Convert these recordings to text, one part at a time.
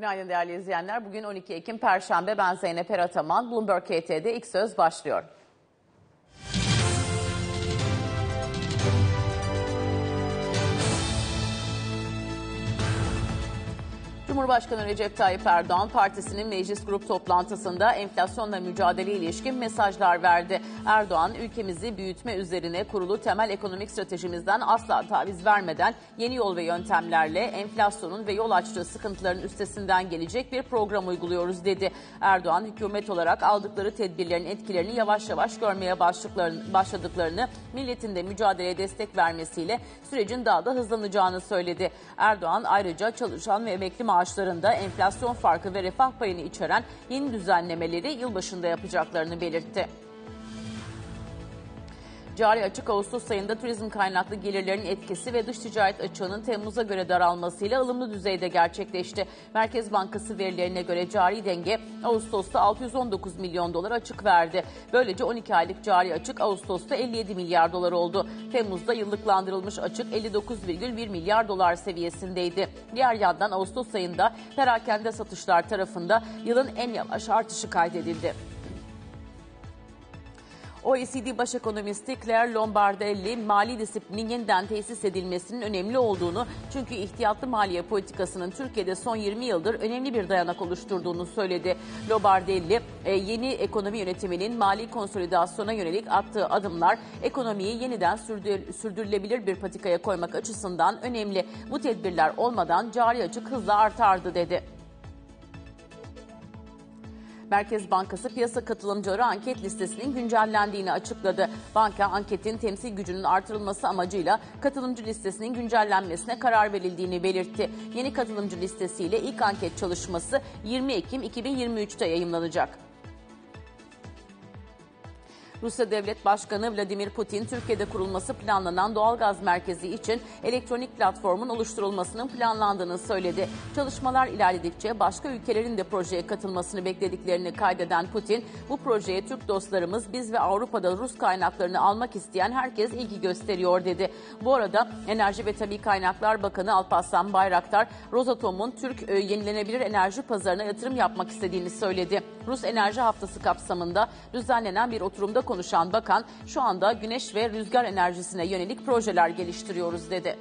Günaydın değerli izleyenler. Bugün 12 Ekim Perşembe. Ben Zeynep Erataman. Bloomberg KT'de ilk söz başlıyor. Cumhurbaşkanı Recep Tayyip Erdoğan partisinin meclis grup toplantısında enflasyonla mücadele ilişkin mesajlar verdi. Erdoğan, ülkemizi büyütme üzerine kurulu temel ekonomik stratejimizden asla taviz vermeden yeni yol ve yöntemlerle enflasyonun ve yol açtığı sıkıntıların üstesinden gelecek bir program uyguluyoruz dedi. Erdoğan, hükümet olarak aldıkları tedbirlerin etkilerini yavaş yavaş görmeye başladıklarını, milletin de mücadeleye destek vermesiyle sürecin daha da hızlanacağını söyledi. Erdoğan ayrıca çalışan ve emekli maaşlarında enflasyon farkı ve refah payını içeren yeni düzenlemeleri yılbaşında yapacaklarını belirtti. Cari açık Ağustos ayında turizm kaynaklı gelirlerin etkisi ve dış ticaret açığının Temmuz'a göre daralmasıyla ılımlı düzeyde gerçekleşti. Merkez Bankası verilerine göre cari denge Ağustos'ta 619 milyon dolar açık verdi. Böylece 12 aylık cari açık Ağustos'ta 57 milyar dolar oldu. Temmuz'da yıllıklandırılmış açık 59,1 milyar dolar seviyesindeydi. Diğer yandan Ağustos ayında perakende satışlar tarafında yılın en yavaş artışı kaydedildi. OECD baş ekonomisti Claire Lombardelli, mali disiplinin yeniden tesis edilmesinin önemli olduğunu, çünkü ihtiyatlı maliye politikasının Türkiye'de son 20 yıldır önemli bir dayanak oluşturduğunu söyledi. Lombardelli, yeni ekonomi yönetiminin mali konsolidasyona yönelik attığı adımlar ekonomiyi yeniden sürdürülebilir bir patikaya koymak açısından önemli. Bu tedbirler olmadan cari açık hızla artardı dedi. Merkez Bankası piyasa katılımcıları anket listesinin güncellendiğini açıkladı. Banka, anketin temsil gücünün artırılması amacıyla katılımcı listesinin güncellenmesine karar verildiğini belirtti. Yeni katılımcı listesiyle ilk anket çalışması 20 Ekim 2023'te yayımlanacak. Rusya Devlet Başkanı Vladimir Putin, Türkiye'de kurulması planlanan doğalgaz merkezi için elektronik platformun oluşturulmasının planlandığını söyledi. Çalışmalar ilerledikçe başka ülkelerin de projeye katılmasını beklediklerini kaydeden Putin, bu projeye Türk dostlarımız, biz ve Avrupa'da Rus kaynaklarını almak isteyen herkes ilgi gösteriyor dedi. Bu arada Enerji ve Tabii Kaynaklar Bakanı Alparslan Bayraktar, Rosatom'un Türk yenilenebilir enerji pazarına yatırım yapmak istediğini söyledi. Rus Enerji Haftası kapsamında düzenlenen bir oturumda konuşan bakan, şu anda güneş ve rüzgar enerjisine yönelik projeler geliştiriyoruz dedi.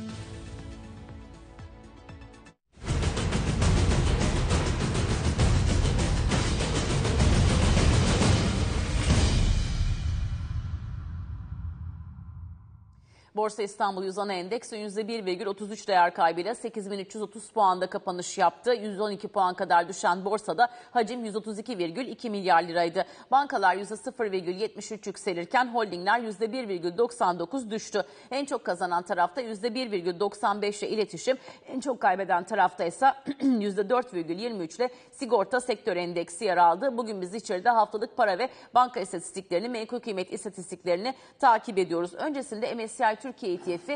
Borsa İstanbul Yüz Ana Endeksi %1,33 değer kaybıyla 8.330 puanda kapanış yaptı. 112 puan kadar düşen borsada hacim 132,2 milyar liraydı. Bankalar %0,73 yükselirken holdingler %1,99 düştü. En çok kazanan tarafta %1,95 ile iletişim, en çok kaybeden tarafta ise %4,23 ile sigorta sektör endeksi yer aldı. Bugün biz içeride haftalık para ve banka istatistiklerini, menkul kıymet istatistiklerini takip ediyoruz. Öncesinde MSCI Türkiye ETF'i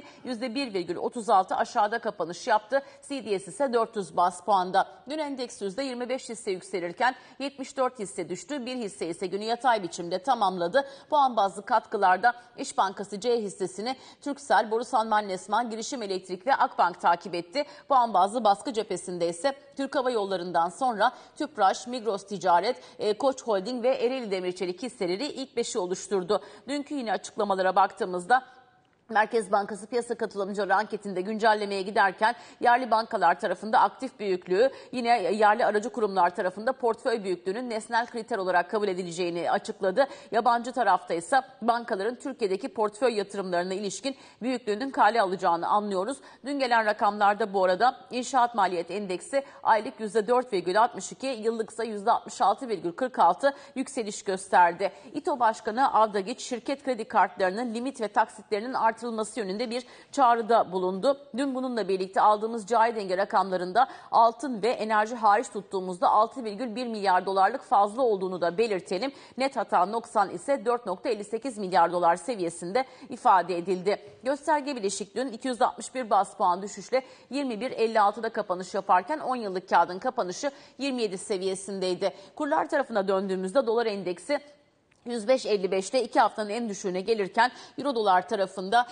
%1,36 aşağıda kapanış yaptı. CDS ise 400 baz puanda. Dün endeks %25 hisse yükselirken 74 hisse düştü. Bir hisse ise günü yatay biçimde tamamladı. Puan bazlı katkılarda İş Bankası C hissesini Turkcell, Borusan Mannesman, Girişim Elektrik ve Akbank takip etti. Puan bazlı baskı cephesinde ise Türk Hava Yolları'ndan sonra Tüpraş, Migros Ticaret, Koç Holding ve Ereğli Demirçelik hisseleri ilk beşi oluşturdu. Dünkü yine açıklamalara baktığımızda Merkez Bankası piyasa katılımcıları anketinde güncellemeye giderken yerli bankalar tarafında aktif büyüklüğü, yine yerli aracı kurumlar tarafında portföy büyüklüğünün nesnel kriter olarak kabul edileceğini açıkladı. Yabancı tarafta ise bankaların Türkiye'deki portföy yatırımlarına ilişkin büyüklüğünün kale alacağını anlıyoruz. Dün gelen rakamlarda bu arada inşaat maliyet endeksi aylık %4,62, yıllıksa %66,46 yükseliş gösterdi. İTO Başkanı Avdagiç, şirket kredi kartlarının limit ve taksitlerinin artırılması yönünde bir çağrıda bulundu. Dün bununla birlikte aldığımız cari denge rakamlarında altın ve enerji hariç tuttuğumuzda 6,1 milyar dolarlık fazla olduğunu da belirtelim. Net hata noksan ise 4,58 milyar dolar seviyesinde ifade edildi. Gösterge bileşik dün 261 baz puan düşüşle 21,56'da kapanış yaparken 10 yıllık kağıdın kapanışı 27 seviyesindeydi. Kurlar tarafına döndüğümüzde dolar endeksi 105.55'te 2 haftanın en düşüğüne gelirken Euro dolar tarafında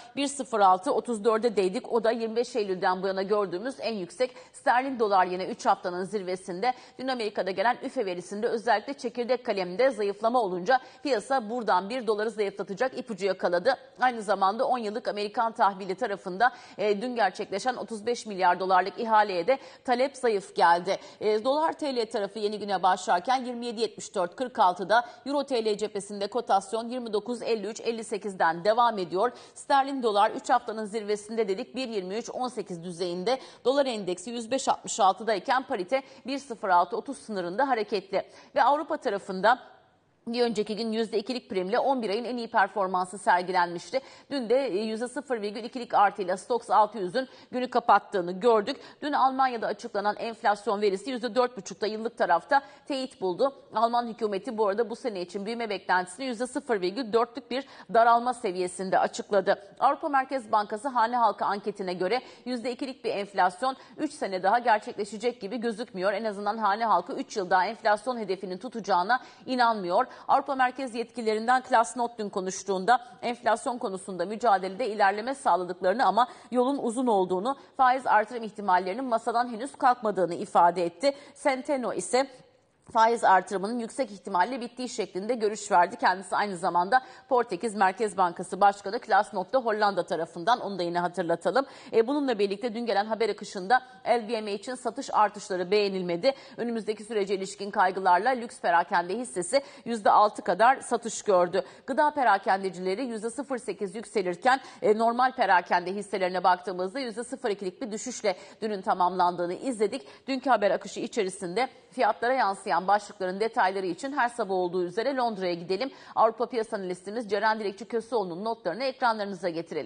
1.06.34'e değdik. O da 25 Eylül'den bu yana gördüğümüz en yüksek. Sterlin dolar yine 3 haftanın zirvesinde. Dün Amerika'da gelen üfe verisinde özellikle çekirdek kalemde zayıflama olunca piyasa buradan 1 doları zayıflatacak ipucu yakaladı. Aynı zamanda 10 yıllık Amerikan tahvili tarafında dün gerçekleşen 35 milyar dolarlık ihaleye de talep zayıf geldi. Dolar TL tarafı yeni güne başlarken 27.74.46'da, Euro TL cephesinde kotasyon 29.53.58'den devam ediyor. Sterlin dolar 3 haftanın zirvesinde dedik 1.23.18 düzeyinde. Dolar endeksi 105.66'dayken parite 1.06.30 sınırında hareketli. Ve Avrupa tarafında bir önceki gün %2'lik primle 11 ayın en iyi performansı sergilenmişti. Dün de %0,2'lik artıyla Stoxx 600'ün günü kapattığını gördük. Dün Almanya'da açıklanan enflasyon verisi %4,5'da yıllık tarafta teyit buldu. Alman hükümeti bu arada bu sene için büyüme beklentisini %0,4'lük bir daralma seviyesinde açıkladı. Avrupa Merkez Bankası hane halkı anketine göre %2'lik bir enflasyon 3 sene daha gerçekleşecek gibi gözükmüyor. En azından hane halkı 3 yıl daha enflasyon hedefinin tutacağına inanmıyor. Avrupa Merkez yetkililerinden Klaas Knot dün konuştuğunda enflasyon konusunda mücadelede ilerleme sağladıklarını ama yolun uzun olduğunu, faiz artırım ihtimallerinin masadan henüz kalkmadığını ifade etti. Centeno ise faiz artırımının yüksek ihtimalle bittiği şeklinde görüş verdi. Kendisi aynı zamanda Portekiz Merkez Bankası Başkanı Klaas Knot da Hollanda tarafından, onu da yine hatırlatalım. Bununla birlikte dün gelen haber akışında LVMH'in satış artışları beğenilmedi. Önümüzdeki sürece ilişkin kaygılarla lüks perakende hissesi %6 kadar satış gördü. Gıda perakendecileri %0,8 yükselirken normal perakende hisselerine baktığımızda %0,2'lik bir düşüşle dünün tamamlandığını izledik. Dünkü haber akışı içerisinde fiyatlara yansıyan başlıkların detayları için her sabah olduğu üzere Londra'ya gidelim. Avrupa piyasa analistimiz Ceren Dilekçi Köseoğlu'nun notlarını ekranlarınıza getirelim.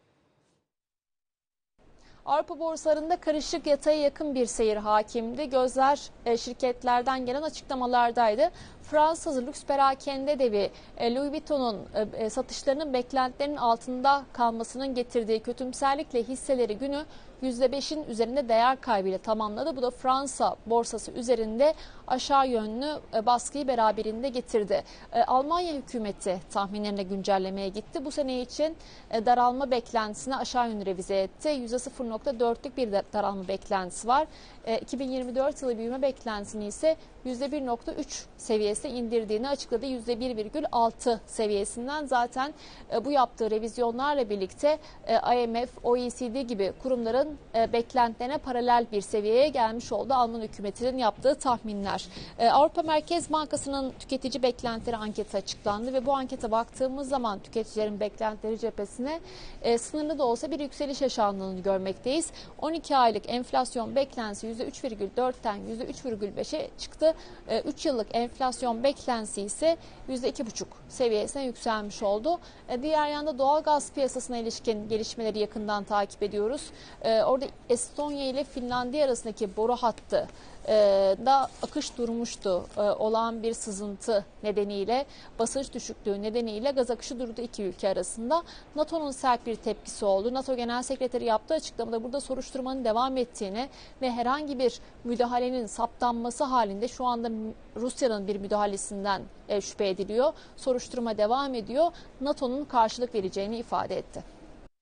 Avrupa borsalarında karışık yataya yakın bir seyir hakimdi. Gözler şirketlerden gelen açıklamalardaydı. Fransız lüks perakende devi Louis Vuitton'un satışlarının beklentilerinin altında kalmasının getirdiği kötümserlikle hisseleri günü %5'in üzerinde değer kaybıyla tamamladı. Bu da Fransa borsası üzerinde aşağı yönlü baskıyı beraberinde getirdi. Almanya hükümeti tahminlerine güncellemeye gitti. Bu sene için daralma beklentisini aşağı yönlü revize etti. %0,4'lük bir daralma beklentisi var. 2024 yılı büyüme beklentisini ise %1,3 seviyesine indirdiğini açıkladı. %1,6 seviyesinden zaten bu yaptığı revizyonlarla birlikte IMF, OECD gibi kurumların beklentilerine paralel bir seviyeye gelmiş oldu Alman hükümetinin yaptığı tahminler. Avrupa Merkez Bankası'nın tüketici beklentileri anketi açıklandı ve bu ankete baktığımız zaman tüketicilerin beklentileri cephesine sınırlı da olsa bir yükseliş yaşandığını görmekteyiz. 12 aylık enflasyon beklentisi %3,4'ten %3,5'e çıktı. 3 yıllık enflasyon beklentisi ise %2,5 seviyesine yükselmiş oldu. Diğer yanda doğal gaz piyasasına ilişkin gelişmeleri yakından takip ediyoruz. Orada Estonya ile Finlandiya arasındaki boru hattı da akış durmuştu. Olağan bir sızıntı nedeniyle, basınç düşüklüğü nedeniyle gaz akışı durdu iki ülke arasında. NATO'nun sert bir tepkisi oldu. NATO Genel Sekreteri yaptığı açıklamada burada soruşturmanın devam ettiğini ve herhangi bir müdahalenin saptanması halinde şu anda Rusya'nın bir müdahalesinden şüphe ediliyor. Soruşturma devam ediyor. NATO'nun karşılık vereceğini ifade etti.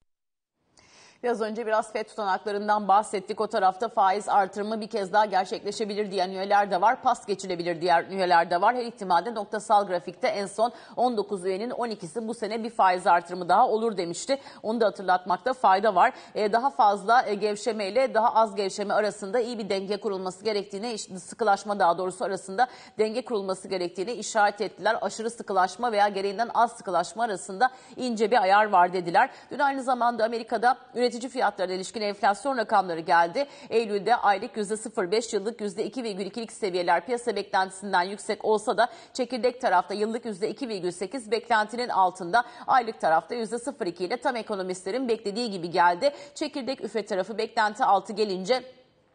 Biraz önce biraz FED tutanaklarından bahsettik. O tarafta faiz artırımı bir kez daha gerçekleşebilir diyen üyeler de var. Pas geçilebilir diğer üyeler de var. Her ihtimalle noktasal grafikte en son 19 üyenin 12'si bu sene bir faiz artırımı daha olur demişti. Onu da hatırlatmakta fayda var. Daha fazla gevşemeyle daha az gevşeme arasında iyi bir denge kurulması gerektiğini, sıkılaşma daha doğrusu arasında denge kurulması gerektiğini işaret ettiler. Aşırı sıkılaşma veya gereğinden az sıkılaşma arasında ince bir ayar var dediler. Dün aynı zamanda Amerika'da üretici fiyatlarına ilişkin enflasyon rakamları geldi. Eylül'de aylık %0,5, yıllık %2,2'lik seviyeler piyasa beklentisinden yüksek olsa da çekirdek tarafta yıllık %2,8 beklentinin altında, aylık tarafta %0,2 ile tam ekonomistlerin beklediği gibi geldi. Çekirdek üfe tarafı beklenti altı gelince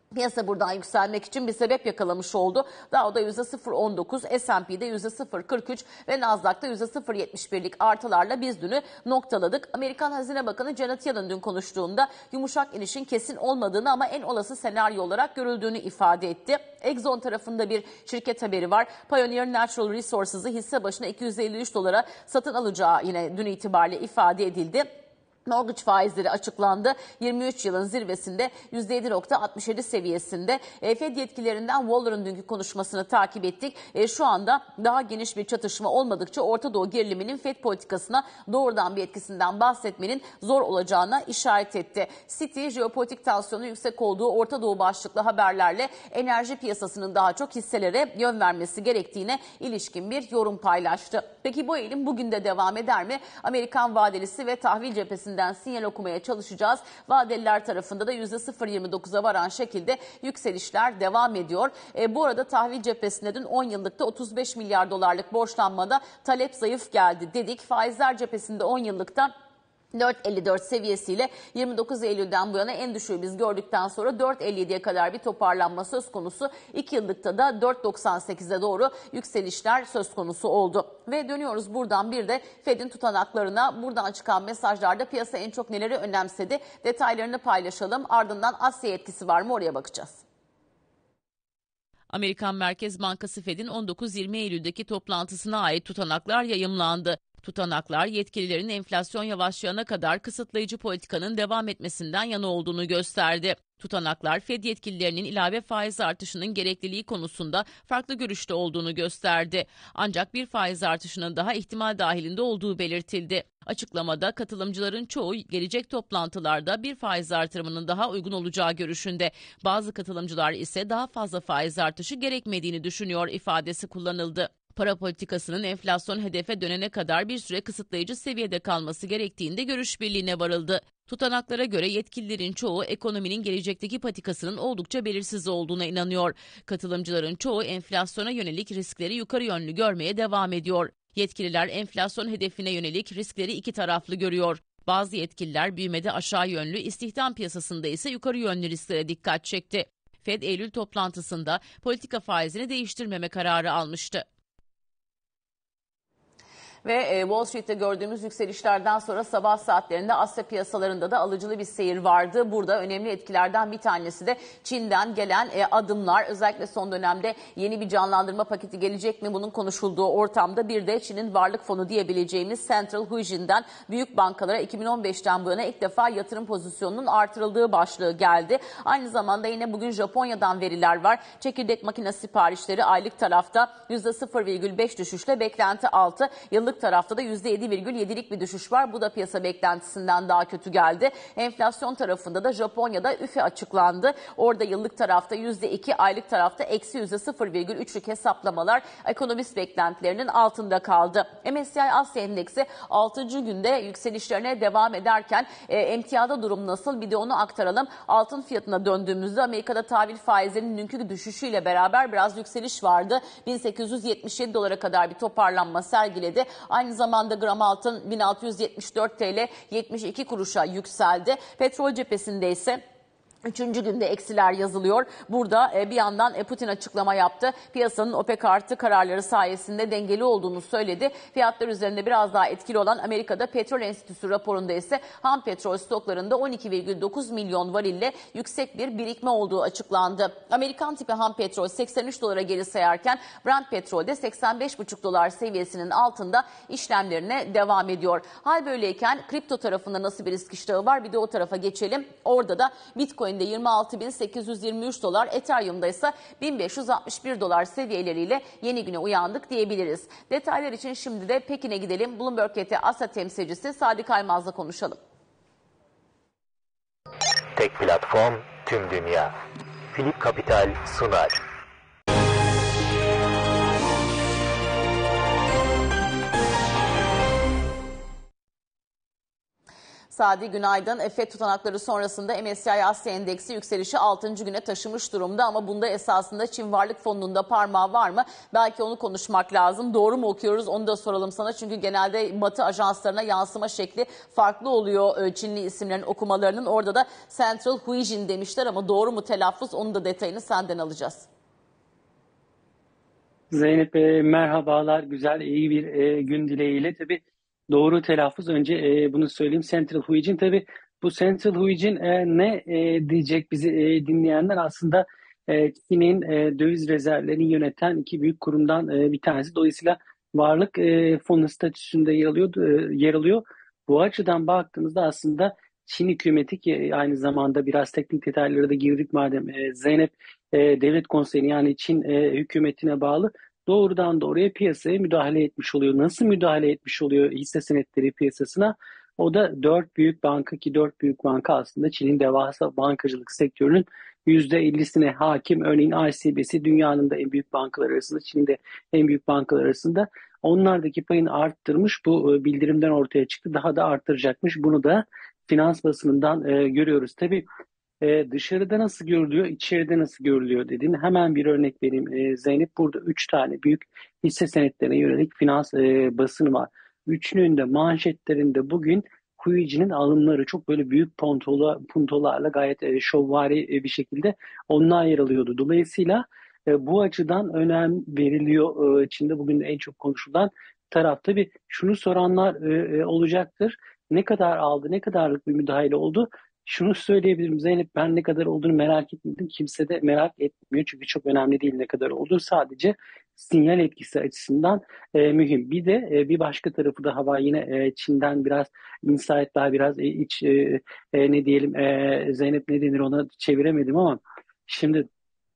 Piyasa buradan yükselmek için bir sebep yakalamış oldu. Dow'da %0.19, S&P'de %0.43 ve Nasdaq'ta %0.71'lik artılarla biz dünü noktaladık. Amerikan Hazine Bakanı Janet Yellen dün konuştuğunda yumuşak inişin kesin olmadığını ama en olası senaryo olarak görüldüğünü ifade etti. Exxon tarafında bir şirket haberi var. Pioneer Natural Resources'ı hisse başına $253 satın alacağı yine dün itibariyle ifade edildi. Mortgage faizleri açıklandı. 23 yılın zirvesinde %7.67 seviyesinde. Fed yetkililerinden Waller'ın dünkü konuşmasını takip ettik. Şu anda daha geniş bir çatışma olmadıkça Orta Doğu geriliminin Fed politikasına doğrudan bir etkisinden bahsetmenin zor olacağına işaret etti. Citi, jeopolitik tansiyonu yüksek olduğu Orta Doğu başlıklı haberlerle enerji piyasasının daha çok hisselere yön vermesi gerektiğine ilişkin bir yorum paylaştı. Peki bu eğilim bugün de devam eder mi? Amerikan vadelisi ve tahvil cephesinden sinyal okumaya çalışacağız. Vadeliler tarafında da %0.29'a varan şekilde yükselişler devam ediyor. Bu arada tahvil cephesinde dün 10 yıllıkta 35 milyar dolarlık borçlanmada talep zayıf geldi dedik. Faizler cephesinde 10 yıllıkta 4.54 seviyesiyle 29 Eylül'den bu yana en düşüğü biz gördükten sonra 4.57'ye kadar bir toparlanma söz konusu. 2 yıllıkta da 4.98'e doğru yükselişler söz konusu oldu. Ve dönüyoruz buradan bir de Fed'in tutanaklarına. Buradan çıkan mesajlarda piyasa en çok neleri önemsedi? Detaylarını paylaşalım. Ardından Asya etkisi var mı oraya bakacağız. Amerikan Merkez Bankası Fed'in 19-20 Eylül'deki toplantısına ait tutanaklar yayımlandı. Tutanaklar yetkililerin enflasyon yavaşlayana kadar kısıtlayıcı politikanın devam etmesinden yana olduğunu gösterdi. Tutanaklar Fed yetkililerinin ilave faiz artışının gerekliliği konusunda farklı görüşte olduğunu gösterdi. Ancak bir faiz artışının daha ihtimal dahilinde olduğu belirtildi. Açıklamada katılımcıların çoğu gelecek toplantılarda bir faiz artırımının daha uygun olacağı görüşünde. Bazı katılımcılar ise daha fazla faiz artışı gerekmediğini düşünüyor ifadesi kullanıldı. Para politikasının enflasyon hedefe dönene kadar bir süre kısıtlayıcı seviyede kalması gerektiğinde görüş birliğine varıldı. Tutanaklara göre yetkililerin çoğu ekonominin gelecekteki patikasının oldukça belirsiz olduğuna inanıyor. Katılımcıların çoğu enflasyona yönelik riskleri yukarı yönlü görmeye devam ediyor. Yetkililer enflasyon hedefine yönelik riskleri iki taraflı görüyor. Bazı yetkililer büyümede aşağı yönlü, istihdam piyasasında ise yukarı yönlü risklere dikkat çekti. Fed Eylül toplantısında politika faizini değiştirmeme kararı almıştı. Ve Wall Street'te gördüğümüz yükselişlerden sonra sabah saatlerinde Asya piyasalarında da alıcılı bir seyir vardı. Burada önemli etkilerden bir tanesi de Çin'den gelen adımlar. Özellikle son dönemde yeni bir canlandırma paketi gelecek mi bunun konuşulduğu ortamda bir de Çin'in varlık fonu diyebileceğimiz Central Huijin'den büyük bankalara 2015'ten bu yana ilk defa yatırım pozisyonunun artırıldığı başlığı geldi. Aynı zamanda yine bugün Japonya'dan veriler var. Çekirdek makine siparişleri aylık tarafta %0,5 düşüşle beklenti altı. Yıllık tarafta da %7,7'lik bir düşüş var. Bu da piyasa beklentisinden daha kötü geldi. Enflasyon tarafında da Japonya'da üfe açıklandı. Orada yıllık tarafta %2, aylık tarafta eksi %0,3'lük hesaplamalar ekonomist beklentilerinin altında kaldı. MSCI Asya Endeksi 6. günde yükselişlerine devam ederken emtiada durum nasıl? Bir de onu aktaralım. Altın fiyatına döndüğümüzde Amerika'da tahvil faizlerinin dünkü düşüşüyle beraber biraz yükseliş vardı. 1877 dolara kadar bir toparlanma sergiledi. Aynı zamanda gram altın 1674 TL 72 kuruşa yükseldi. Petrol cephesinde ise 3. günde eksiler yazılıyor. Burada bir yandan Putin açıklama yaptı. Piyasanın OPEC artı kararları sayesinde dengeli olduğunu söyledi. Fiyatlar üzerinde biraz daha etkili olan Amerika'da Petrol Enstitüsü raporunda ise ham petrol stoklarında 12,9 milyon varille yüksek bir birikme olduğu açıklandı. Amerikan tipi ham petrol 83 dolara geri sayarken Brent petrolde 85,5 dolar seviyesinin altında işlemlerine devam ediyor. Hal böyleyken kripto tarafında nasıl bir risk iştahı var? Bir de o tarafa geçelim. Orada da Bitcoin'de 26.823 dolar, Ethereum'da ise 1561 dolar seviyeleriyle yeni güne uyandık diyebiliriz. Detaylar için şimdi de Pekin'e gidelim. Bloomberg KT Asya temsilcisi Sadık Aymaz'la konuşalım. Tek platform, tüm dünya. Philip Capital sunar. Sadi günaydın. FED tutanakları sonrasında MSCI Asya Endeksi yükselişi 6. güne taşımış durumda ama bunda esasında Çin Varlık Fonu'nun da parmağı var mı? Belki onu konuşmak lazım. Doğru mu okuyoruz? Onu da soralım sana. Çünkü genelde Batı ajanslarına yansıma şekli farklı oluyor Çinli isimlerin okumalarının. Orada da Central Huijin demişler ama doğru mu telaffuz? Onun da detayını senden alacağız. Zeynep merhabalar, güzel, iyi bir gün dileğiyle. Tabii doğru telaffuz. Önce bunu söyleyeyim. Central Huijin. Tabii bu Central Huijin ne diyecek bizi dinleyenler? Aslında Çin'in döviz rezervlerini yöneten iki büyük kurumdan bir tanesi. Dolayısıyla varlık fonu statüsünde yer alıyor. Bu açıdan baktığımızda aslında Çin hükümeti, ki aynı zamanda biraz teknik detaylara da girdik madem, Zeynep, devlet konseyine yani Çin hükümetine bağlı, doğrudan doğruya piyasaya müdahale etmiş oluyor. Nasıl müdahale etmiş oluyor hisse senetleri piyasasına? O da dört büyük banka, ki dört büyük banka aslında Çin'in devasa bankacılık sektörünün %50'sine hakim. Örneğin ICBC dünyanın da en büyük bankalar arasında, Çin'in de en büyük bankalar arasında. Onlardaki payını arttırmış. Bu bildirimden ortaya çıktı. Daha da arttıracakmış. Bunu da finans basınından görüyoruz. Tabii dışarıda nasıl görülüyor, içeride nasıl görülüyor dediğim hemen bir örnek vereyim Zeynep. Burada 3 tane büyük hisse senetlerine yönelik finans basını var. Üçünün de manşetlerinde bugün Huiji'nin alımları çok böyle büyük puntolarla gayet şovvari bir şekilde onlar yer alıyordu. Dolayısıyla bu açıdan önem veriliyor. Çin'de bugün en çok konuşulan taraf. Tabii şunu soranlar olacaktır. Ne kadar aldı, ne kadarlık bir müdahale oldu? Şunu söyleyebilirim Zeynep, ben ne kadar olduğunu merak etmedim. Kimse de merak etmiyor çünkü çok önemli değil ne kadar olduğu. Sadece sinyal etkisi açısından mühim. Bir de bir başka tarafı daha var. Yine Çin'den biraz insight'lar, biraz iç ne diyelim Zeynep, ne denir ona çeviremedim ama şimdi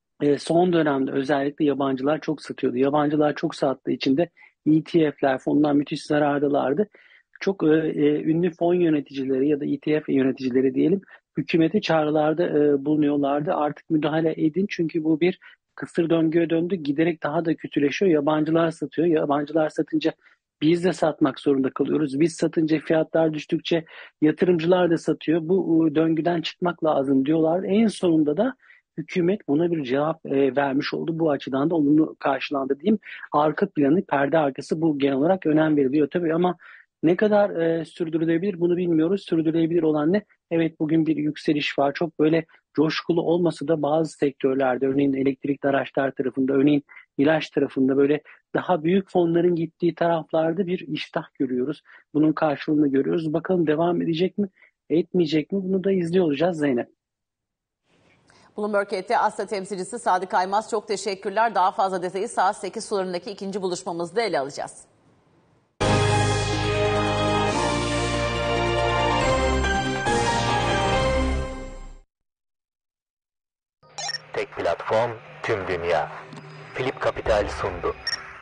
son dönemde özellikle yabancılar çok satıyordu. Yabancılar çok sattığı için de ETF'ler, fonlar müthiş zarardalardı. Çok ünlü fon yöneticileri ya da ETF yöneticileri diyelim, hükümete çağrılarda bulunuyorlardı. Artık müdahale edin çünkü bu bir kısır döngüye döndü. Giderek daha da kötüleşiyor. Yabancılar satıyor. Yabancılar satınca biz de satmak zorunda kalıyoruz. Biz satınca fiyatlar düştükçe yatırımcılar da satıyor. Bu döngüden çıkmak lazım diyorlar. En sonunda da hükümet buna bir cevap vermiş oldu. Bu açıdan da olumlu karşılandı diyeyim. Arka planı, perde arkası bu genel olarak önem veriliyor tabii ama ne kadar sürdürülebilir bunu bilmiyoruz. Sürdürülebilir olan ne? Evet, bugün bir yükseliş var. Çok böyle coşkulu olmasa da bazı sektörlerde, örneğin elektrikli araçlar tarafında, örneğin ilaç tarafında böyle daha büyük fonların gittiği taraflarda bir iştah görüyoruz. Bunun karşılığını görüyoruz. Bakalım devam edecek mi, etmeyecek mi? Bunu da izliyor olacağız Zeynep. Bloomberg ET Asya temsilcisi Sadık Aymaz, çok teşekkürler. Daha fazla detayı saat 8 sularındaki ikinci buluşmamızda ele alacağız. Tek platform, tüm dünya. Philip Capital sundu.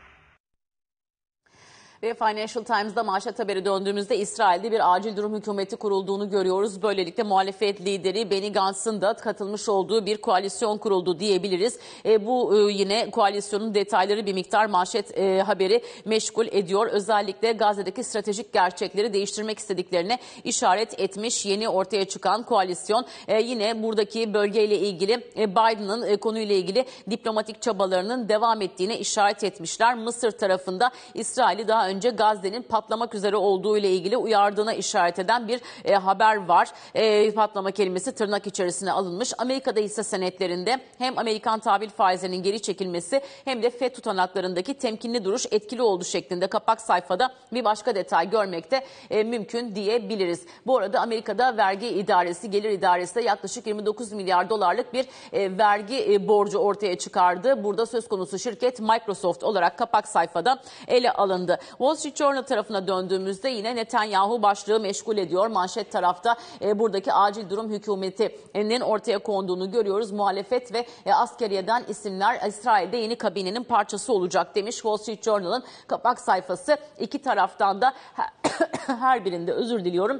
Ve Financial Times'da manşet haberi döndüğümüzde İsrail'de bir acil durum hükümeti kurulduğunu görüyoruz. Böylelikle muhalefet lideri Benny Gantz'ın da katılmış olduğu bir koalisyon kuruldu diyebiliriz. Bu yine koalisyonun detayları bir miktar manşet haberi meşgul ediyor. Özellikle Gazze'deki stratejik gerçekleri değiştirmek istediklerine işaret etmiş yeni ortaya çıkan koalisyon. Yine buradaki bölgeyle ilgili Biden'ın konuyla ilgili diplomatik çabalarının devam ettiğine işaret etmişler. Mısır tarafında İsrail'i daha önce Gazze'nin patlamak üzere olduğu ile ilgili uyardığına işaret eden bir haber var. Patlama kelimesi tırnak içerisine alınmış. Amerika'da hisse senetlerinde hem Amerikan tahvil faizlerinin geri çekilmesi hem de FED tutanaklarındaki temkinli duruş etkili oldu şeklinde kapak sayfada bir başka detay görmek de mümkün diyebiliriz. Bu arada Amerika'da vergi idaresi, gelir idaresi de yaklaşık 29 milyar dolarlık bir vergi borcu ortaya çıkardı. Burada söz konusu şirket Microsoft olarak kapak sayfada ele alındı. Wall Street Journal tarafına döndüğümüzde yine Netanyahu başlığı meşgul ediyor. Manşet tarafta buradaki acil durum hükümetinin ortaya konduğunu görüyoruz. Muhalefet ve askeriyeden isimler İsrail'de yeni kabinenin parçası olacak demiş. Wall Street Journal'ın kapak sayfası iki taraftan da her birinde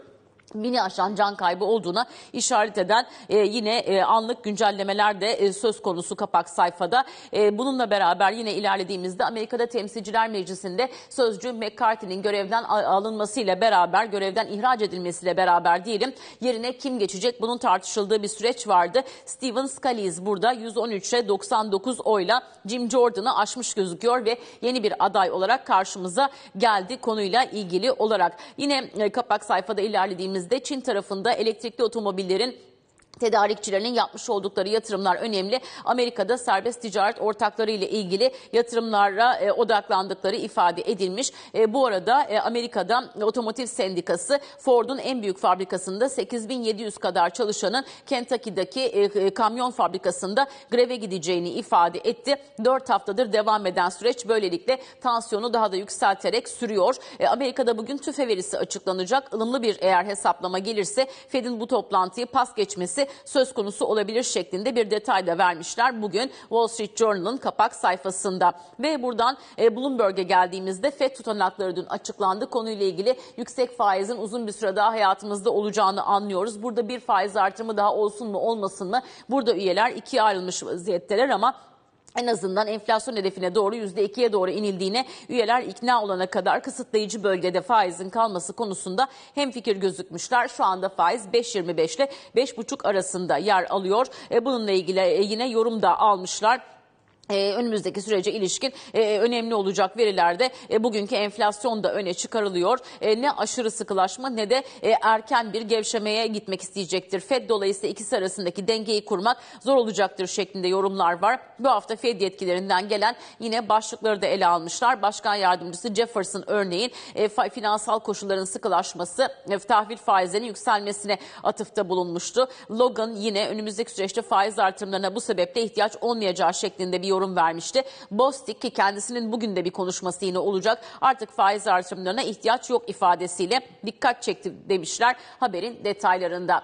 bini aşan can kaybı olduğuna işaret eden yine anlık güncellemeler de söz konusu kapak sayfada. Bununla beraber yine ilerlediğimizde Amerika'da Temsilciler Meclisi'nde sözcü McCarthy'nin görevden alınmasıyla beraber, görevden ihraç edilmesiyle beraber diyelim, yerine kim geçecek bunun tartışıldığı bir süreç vardı. Stephen Scalise burada 113'e 99 oyla Jim Jordan'ı aşmış gözüküyor ve yeni bir aday olarak karşımıza geldi konuyla ilgili olarak. Yine kapak sayfada ilerlediğimizde Çin tarafında elektrikli otomobillerin tedarikçilerinin yapmış oldukları yatırımlar önemli. Amerika'da serbest ticaret ortakları ile ilgili yatırımlara odaklandıkları ifade edilmiş. Bu arada Amerika'da Otomotiv Sendikası Ford'un en büyük fabrikasında 8.700 kadar çalışanın Kentucky'daki kamyon fabrikasında greve gideceğini ifade etti. 4 haftadır devam eden süreç böylelikle tansiyonu daha da yükselterek sürüyor. Amerika'da bugün tüfe verisi açıklanacak. Ilımlı bir eğer hesaplama gelirse Fed'in bu toplantıyı pas geçmesi söz konusu olabilir şeklinde bir detay da vermişler bugün Wall Street Journal'ın kapak sayfasında. Ve buradan Bloomberg'e geldiğimizde Fed tutanakları dün açıklandı. Konuyla ilgili yüksek faizin uzun bir süre daha hayatımızda olacağını anlıyoruz. Burada bir faiz artırımı daha olsun mu olmasın mı? Burada üyeler ikiye ayrılmış vaziyetteler ama en azından enflasyon hedefine doğru %2'ye doğru inildiğine üyeler ikna olana kadar kısıtlayıcı bölgede faizin kalması konusunda hemfikir gözükmüşler. Şu anda faiz 5.25 ile 5.5 arasında yer alıyor. Bununla ilgili yine yorum da almışlar. Önümüzdeki sürece ilişkin önemli olacak verilerde bugünkü enflasyon da öne çıkarılıyor. Ne aşırı sıkılaşma ne de erken bir gevşemeye gitmek isteyecektir Fed. Dolayısıyla ikisi arasındaki dengeyi kurmak zor olacaktır şeklinde yorumlar var. Bu hafta Fed yetkililerinden gelen yine başlıkları da ele almışlar. Başkan Yardımcısı Jefferson örneğin finansal koşulların sıkılaşması, tahvil faizlerinin yükselmesine atıfta bulunmuştu. Logan yine önümüzdeki süreçte faiz artırımlarına bu sebeple ihtiyaç olmayacağı şeklinde bir yorum vermişti. Bostic ki kendisinin bugün de bir konuşması yine olacak. Artık faiz artırımlarına ihtiyaç yok ifadesiyle dikkat çekti demişler haberin detaylarında.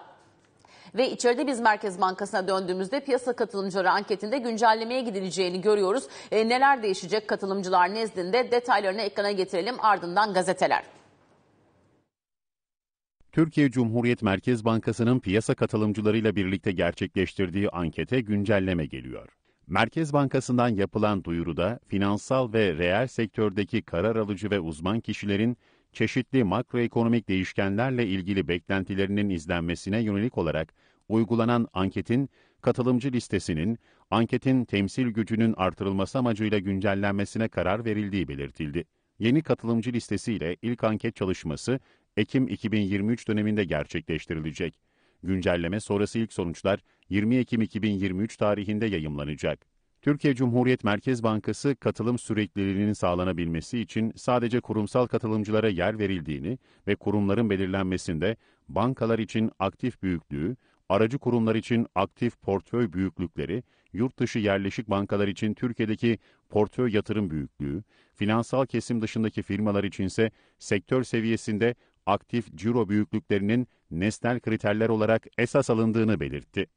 Ve içeride biz Merkez Bankası'na döndüğümüzde piyasa katılımcıları anketinde güncellemeye gidileceğini görüyoruz. Neler değişecek katılımcılar nezdinde detaylarını ekrana getirelim, ardından gazeteler. Türkiye Cumhuriyet Merkez Bankası'nın piyasa katılımcılarıyla birlikte gerçekleştirdiği ankete güncelleme geliyor. Merkez Bankası'ndan yapılan duyuruda finansal ve reel sektördeki karar alıcı ve uzman kişilerin çeşitli makroekonomik değişkenlerle ilgili beklentilerinin izlenmesine yönelik olarak uygulanan anketin katılımcı listesinin anketin temsil gücünün artırılması amacıyla güncellenmesine karar verildiği belirtildi. Yeni katılımcı listesiyle ilk anket çalışması Ekim 2023 döneminde gerçekleştirilecek. Güncelleme sonrası ilk sonuçlar 20 Ekim 2023 tarihinde yayımlanacak. Türkiye Cumhuriyet Merkez Bankası katılım sürekliliğinin sağlanabilmesi için sadece kurumsal katılımcılara yer verildiğini ve kurumların belirlenmesinde bankalar için aktif büyüklüğü, aracı kurumlar için aktif portföy büyüklükleri, yurt dışı yerleşik bankalar için Türkiye'deki portföy yatırım büyüklüğü, finansal kesim dışındaki firmalar içinse sektör seviyesinde aktif ciro büyüklüklerinin nesnel kriterler olarak esas alındığını belirtti.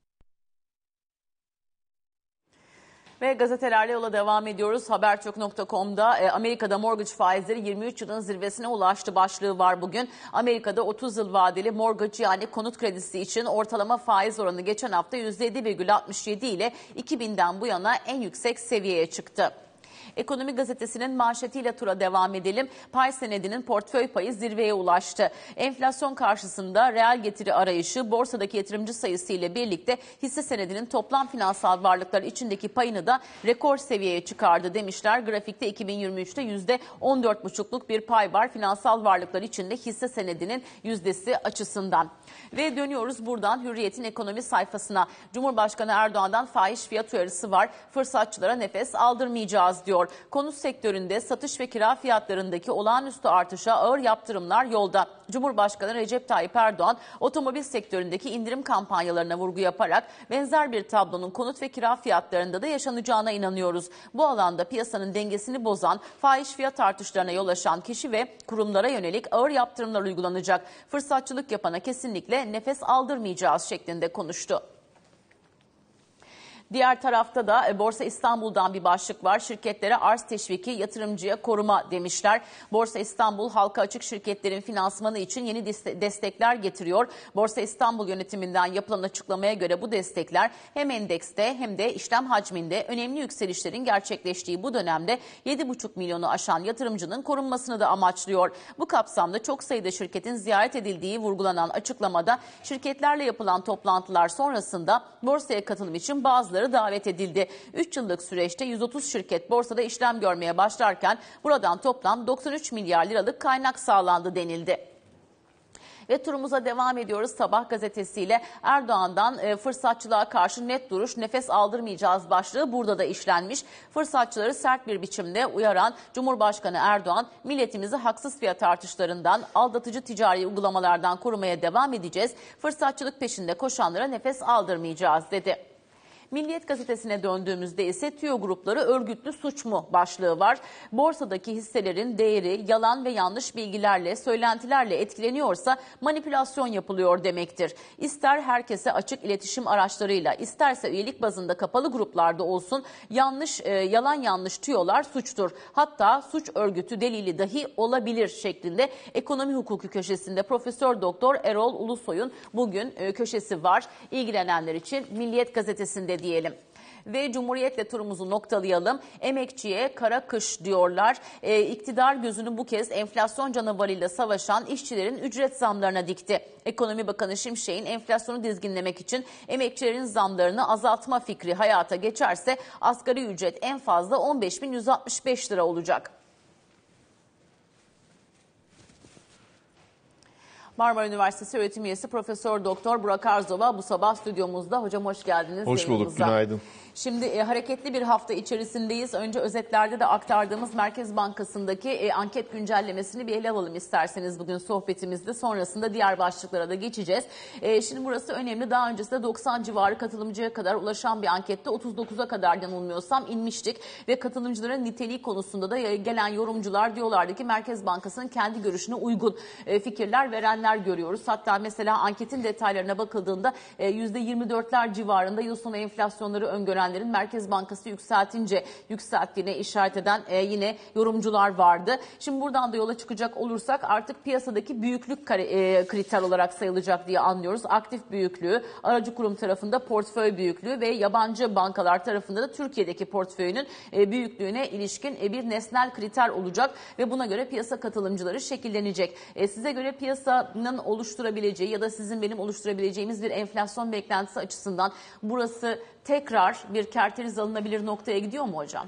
Ve gazetelerle yola devam ediyoruz. Habertürk.com'da Amerika'da mortgage faizleri 23 yılın zirvesine ulaştı başlığı var bugün. Amerika'da 30 yıl vadeli mortgage yani konut kredisi için ortalama faiz oranı geçen hafta %7,67 ile 2000'den bu yana en yüksek seviyeye çıktı. Ekonomi Gazetesi'nin manşetiyle tura devam edelim. Pay senedinin portföy payı zirveye ulaştı. Enflasyon karşısında reel getiri arayışı borsadaki yatırımcı sayısı ile birlikte hisse senedinin toplam finansal varlıklar içindeki payını da rekor seviyeye çıkardı demişler. Grafikte 2023'te %14,5'luk bir pay var finansal varlıklar içinde hisse senedinin yüzdesi açısından. Ve dönüyoruz buradan Hürriyet'in ekonomi sayfasına. Cumhurbaşkanı Erdoğan'dan fahiş fiyat uyarısı var. Fırsatçılara nefes aldırmayacağız diyor. Konut sektöründe satış ve kira fiyatlarındaki olağanüstü artışa ağır yaptırımlar yolda. Cumhurbaşkanı Recep Tayyip Erdoğan otomobil sektöründeki indirim kampanyalarına vurgu yaparak benzer bir tablonun konut ve kira fiyatlarında da yaşanacağına inanıyoruz. Bu alanda piyasanın dengesini bozan, fahiş fiyat artışlarına yol açan kişi ve kurumlara yönelik ağır yaptırımlar uygulanacak. Fırsatçılık yapana kesinlikle nefes aldırmayacağız şeklinde konuştu. Diğer tarafta da Borsa İstanbul'dan bir başlık var. Şirketlere arz teşviki, yatırımcıya koruma demişler. Borsa İstanbul halka açık şirketlerin finansmanı için yeni destekler getiriyor. Borsa İstanbul yönetiminden yapılan açıklamaya göre bu destekler hem endekste hem de işlem hacminde önemli yükselişlerin gerçekleştiği bu dönemde 7,5 milyonu aşan yatırımcının korunmasını da amaçlıyor. Bu kapsamda çok sayıda şirketin ziyaret edildiği vurgulanan açıklamada şirketlerle yapılan toplantılar sonrasında borsaya katılım için bazıları davet edildi. 3 yıllık süreçte 130 şirket borsada işlem görmeye başlarken buradan toplam 93 milyar liralık kaynak sağlandı denildi. Ve turumuza devam ediyoruz. Sabah gazetesiyle Erdoğan'dan fırsatçılığa karşı net duruş, nefes aldırmayacağız başlığı burada da işlenmiş. Fırsatçıları sert bir biçimde uyaran Cumhurbaşkanı Erdoğan, milletimizi haksız fiyat artışlarından, aldatıcı ticari uygulamalardan korumaya devam edeceğiz. Fırsatçılık peşinde koşanlara nefes aldırmayacağız dedi. Milliyet gazetesine döndüğümüzde ise tüyo grupları örgütlü suç mu başlığı var. Borsadaki hisselerin değeri yalan ve yanlış bilgilerle, söylentilerle etkileniyorsa manipülasyon yapılıyor demektir. İster herkese açık iletişim araçlarıyla, isterse üyelik bazında kapalı gruplarda olsun yalan yanlış tüyolar suçtur. Hatta suç örgütü delili dahi olabilir şeklinde ekonomi hukuku köşesinde Profesör Doktor Erol Ulusoy'un bugün köşesi var. İlgilenenler için Milliyet gazetesinde diyelim. Ve Cumhuriyet'le turumuzu noktalayalım. Emekçiye kara kış diyorlar. İktidar gözünü bu kez enflasyon canavarıyla savaşan işçilerin ücret zamlarına dikti. Ekonomi Bakanı Şimşek'in enflasyonu dizginlemek için emekçilerin zamlarını azaltma fikri hayata geçerse asgari ücret en fazla 15.165 lira olacak. Marmara Üniversitesi öğretim üyesi Profesör Doktor Burak Arzova bu sabah stüdyomuzda. Hocam hoş geldiniz. Hoş bulduk, günaydın. Şimdi hareketli bir hafta içerisindeyiz. Önce özetlerde de aktardığımız Merkez Bankası'ndaki anket güncellemesini bir ele alalım isterseniz bugün sohbetimizde. Sonrasında diğer başlıklara da geçeceğiz. Şimdi burası önemli. Daha öncesinde 90 civarı katılımcıya kadar ulaşan bir ankette 39'a kadar yanılmıyorsam inmiştik. Ve katılımcıların niteliği konusunda da gelen yorumcular diyorlardı ki Merkez Bankası'nın kendi görüşüne uygun fikirler verenler görüyoruz. Hatta mesela anketin detaylarına bakıldığında %24'ler civarında yıl sonu enflasyonları öngörenlerin Merkez Bankası yükselttiğine işaret eden yine yorumcular vardı. Şimdi buradan da yola çıkacak olursak artık piyasadaki büyüklük kriter olarak sayılacak diye anlıyoruz. Aktif büyüklüğü, aracı kurum tarafında portföy büyüklüğü ve yabancı bankalar tarafında da Türkiye'deki portföyünün büyüklüğüne ilişkin bir nesnel kriter olacak ve buna göre piyasa katılımcıları şekillenecek. Size göre piyasanın oluşturabileceği ya da sizin benim oluşturabileceğimiz bir enflasyon beklentisi açısından burası tekrar bir kerteriz alınabilir noktaya gidiyor mu hocam?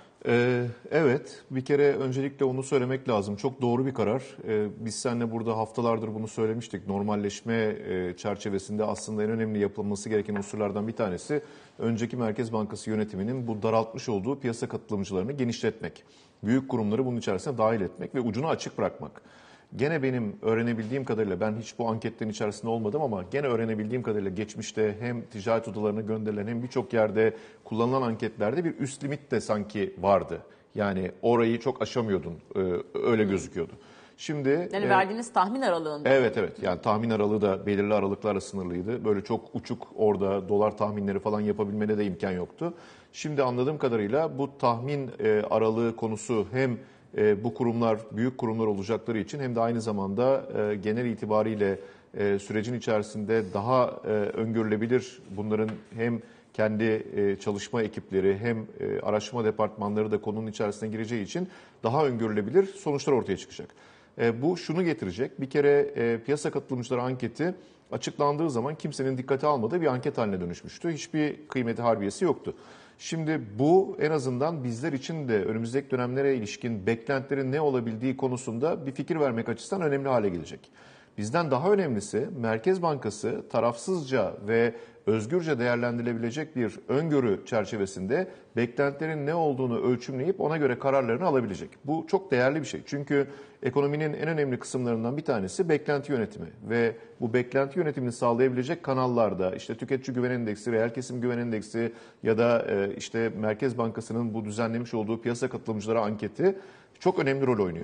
Evet, bir kere öncelikle onu söylemek lazım. Çok doğru bir karar. Biz seninle burada haftalardır bunu söylemiştik. Normalleşme çerçevesinde aslında en önemli yapılması gereken unsurlardan bir tanesi önceki Merkez Bankası yönetiminin bu daraltmış olduğu piyasa katılımcılarını genişletmek. Büyük kurumları bunun içerisine dahil etmek ve ucunu açık bırakmak. Gene benim öğrenebildiğim kadarıyla, ben hiç bu anketlerin içerisinde olmadım ama gene öğrenebildiğim kadarıyla geçmişte hem ticaret odalarına gönderilen hem birçok yerde kullanılan anketlerde bir üst limit de sanki vardı. Yani orayı çok aşamıyordun, öyle gözüküyordu. Şimdi verdiğiniz tahmin aralığında. Evet, yani tahmin aralığı da belirli aralıklarla sınırlıydı. Böyle çok uçuk orada dolar tahminleri falan yapabilmene de imkan yoktu. Şimdi anladığım kadarıyla bu tahmin aralığı konusu hem bu kurumlar büyük kurumlar olacakları için hem de aynı zamanda genel itibariyle sürecin içerisinde daha öngörülebilir, bunların hem kendi çalışma ekipleri hem araştırma departmanları da konunun içerisine gireceği için daha öngörülebilir sonuçlar ortaya çıkacak. Bu şunu getirecek: bir kere piyasa katılımcıları anketi açıklandığı zaman kimsenin dikkate almadığı bir anket haline dönüşmüştü. Hiçbir kıymeti harbiyesi yoktu. Şimdi bu en azından bizler için de önümüzdeki dönemlere ilişkin beklentilerin ne olabildiği konusunda bir fikir vermek açısından önemli hale gelecek. Bizden daha önemlisi, Merkez Bankası tarafsızca ve özgürce değerlendirilebilecek bir öngörü çerçevesinde beklentilerin ne olduğunu ölçümleyip ona göre kararlarını alabilecek. Bu çok değerli bir şey. Çünkü ekonominin en önemli kısımlarından bir tanesi beklenti yönetimi ve bu beklenti yönetimini sağlayabilecek kanallarda işte tüketici güven endeksi, reel kesim güven endeksi ya da işte Merkez Bankası'nın bu düzenlemiş olduğu piyasa katılımcıları anketi çok önemli rol oynuyor.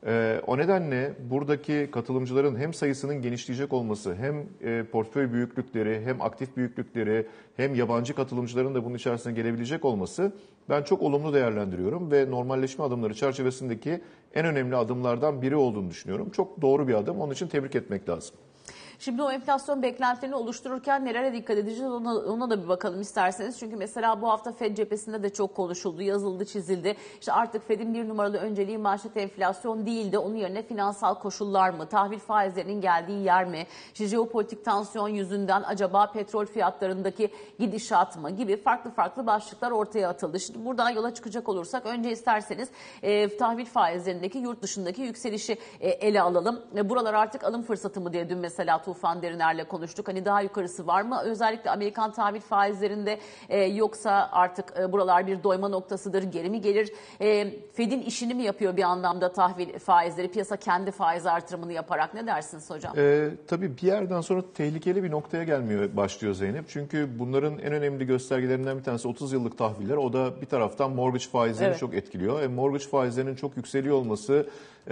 O nedenle buradaki katılımcıların hem sayısının genişleyecek olması, hem portföy büyüklükleri, hem aktif büyüklükleri, hem yabancı katılımcıların da bunun içerisine gelebilecek olması ben çok olumlu değerlendiriyorum ve normalleşme adımları çerçevesindeki en önemli adımlardan biri olduğunu düşünüyorum. Çok doğru bir adım, onun için tebrik etmek lazım. Şimdi o enflasyon beklentilerini oluştururken nelere dikkat edeceğiz ona da bir bakalım isterseniz. Çünkü mesela bu hafta Fed cephesinde de çok konuşuldu, yazıldı, çizildi. İşte artık Fed'in bir numaralı önceliği manşet enflasyon değildi. Onun yerine finansal koşullar mı, tahvil faizlerinin geldiği yer mi, işte jeopolitik tansiyon yüzünden acaba petrol fiyatlarındaki gidişat mı gibi farklı başlıklar ortaya atıldı. Şimdi buradan yola çıkacak olursak önce isterseniz tahvil faizlerindeki yurt dışındaki yükselişi ele alalım. Buralar artık alım fırsatı mı diye dün mesela Tufan Deriner'le konuştuk. Hani daha yukarısı var mı? Özellikle Amerikan tahvil faizlerinde yoksa artık buralar bir doyma noktasıdır, geri mi gelir? Fed'in işini mi yapıyor bir anlamda tahvil faizleri? Piyasa kendi faiz artırımını yaparak. Ne dersiniz hocam? Tabii bir yerden sonra tehlikeli bir noktaya gelmeye başlıyor Zeynep. Çünkü bunların en önemli göstergelerinden bir tanesi 30 yıllık tahviller. O da bir taraftan mortgage faizlerini çok etkiliyor. Mortgage faizlerinin çok yükseliyor olması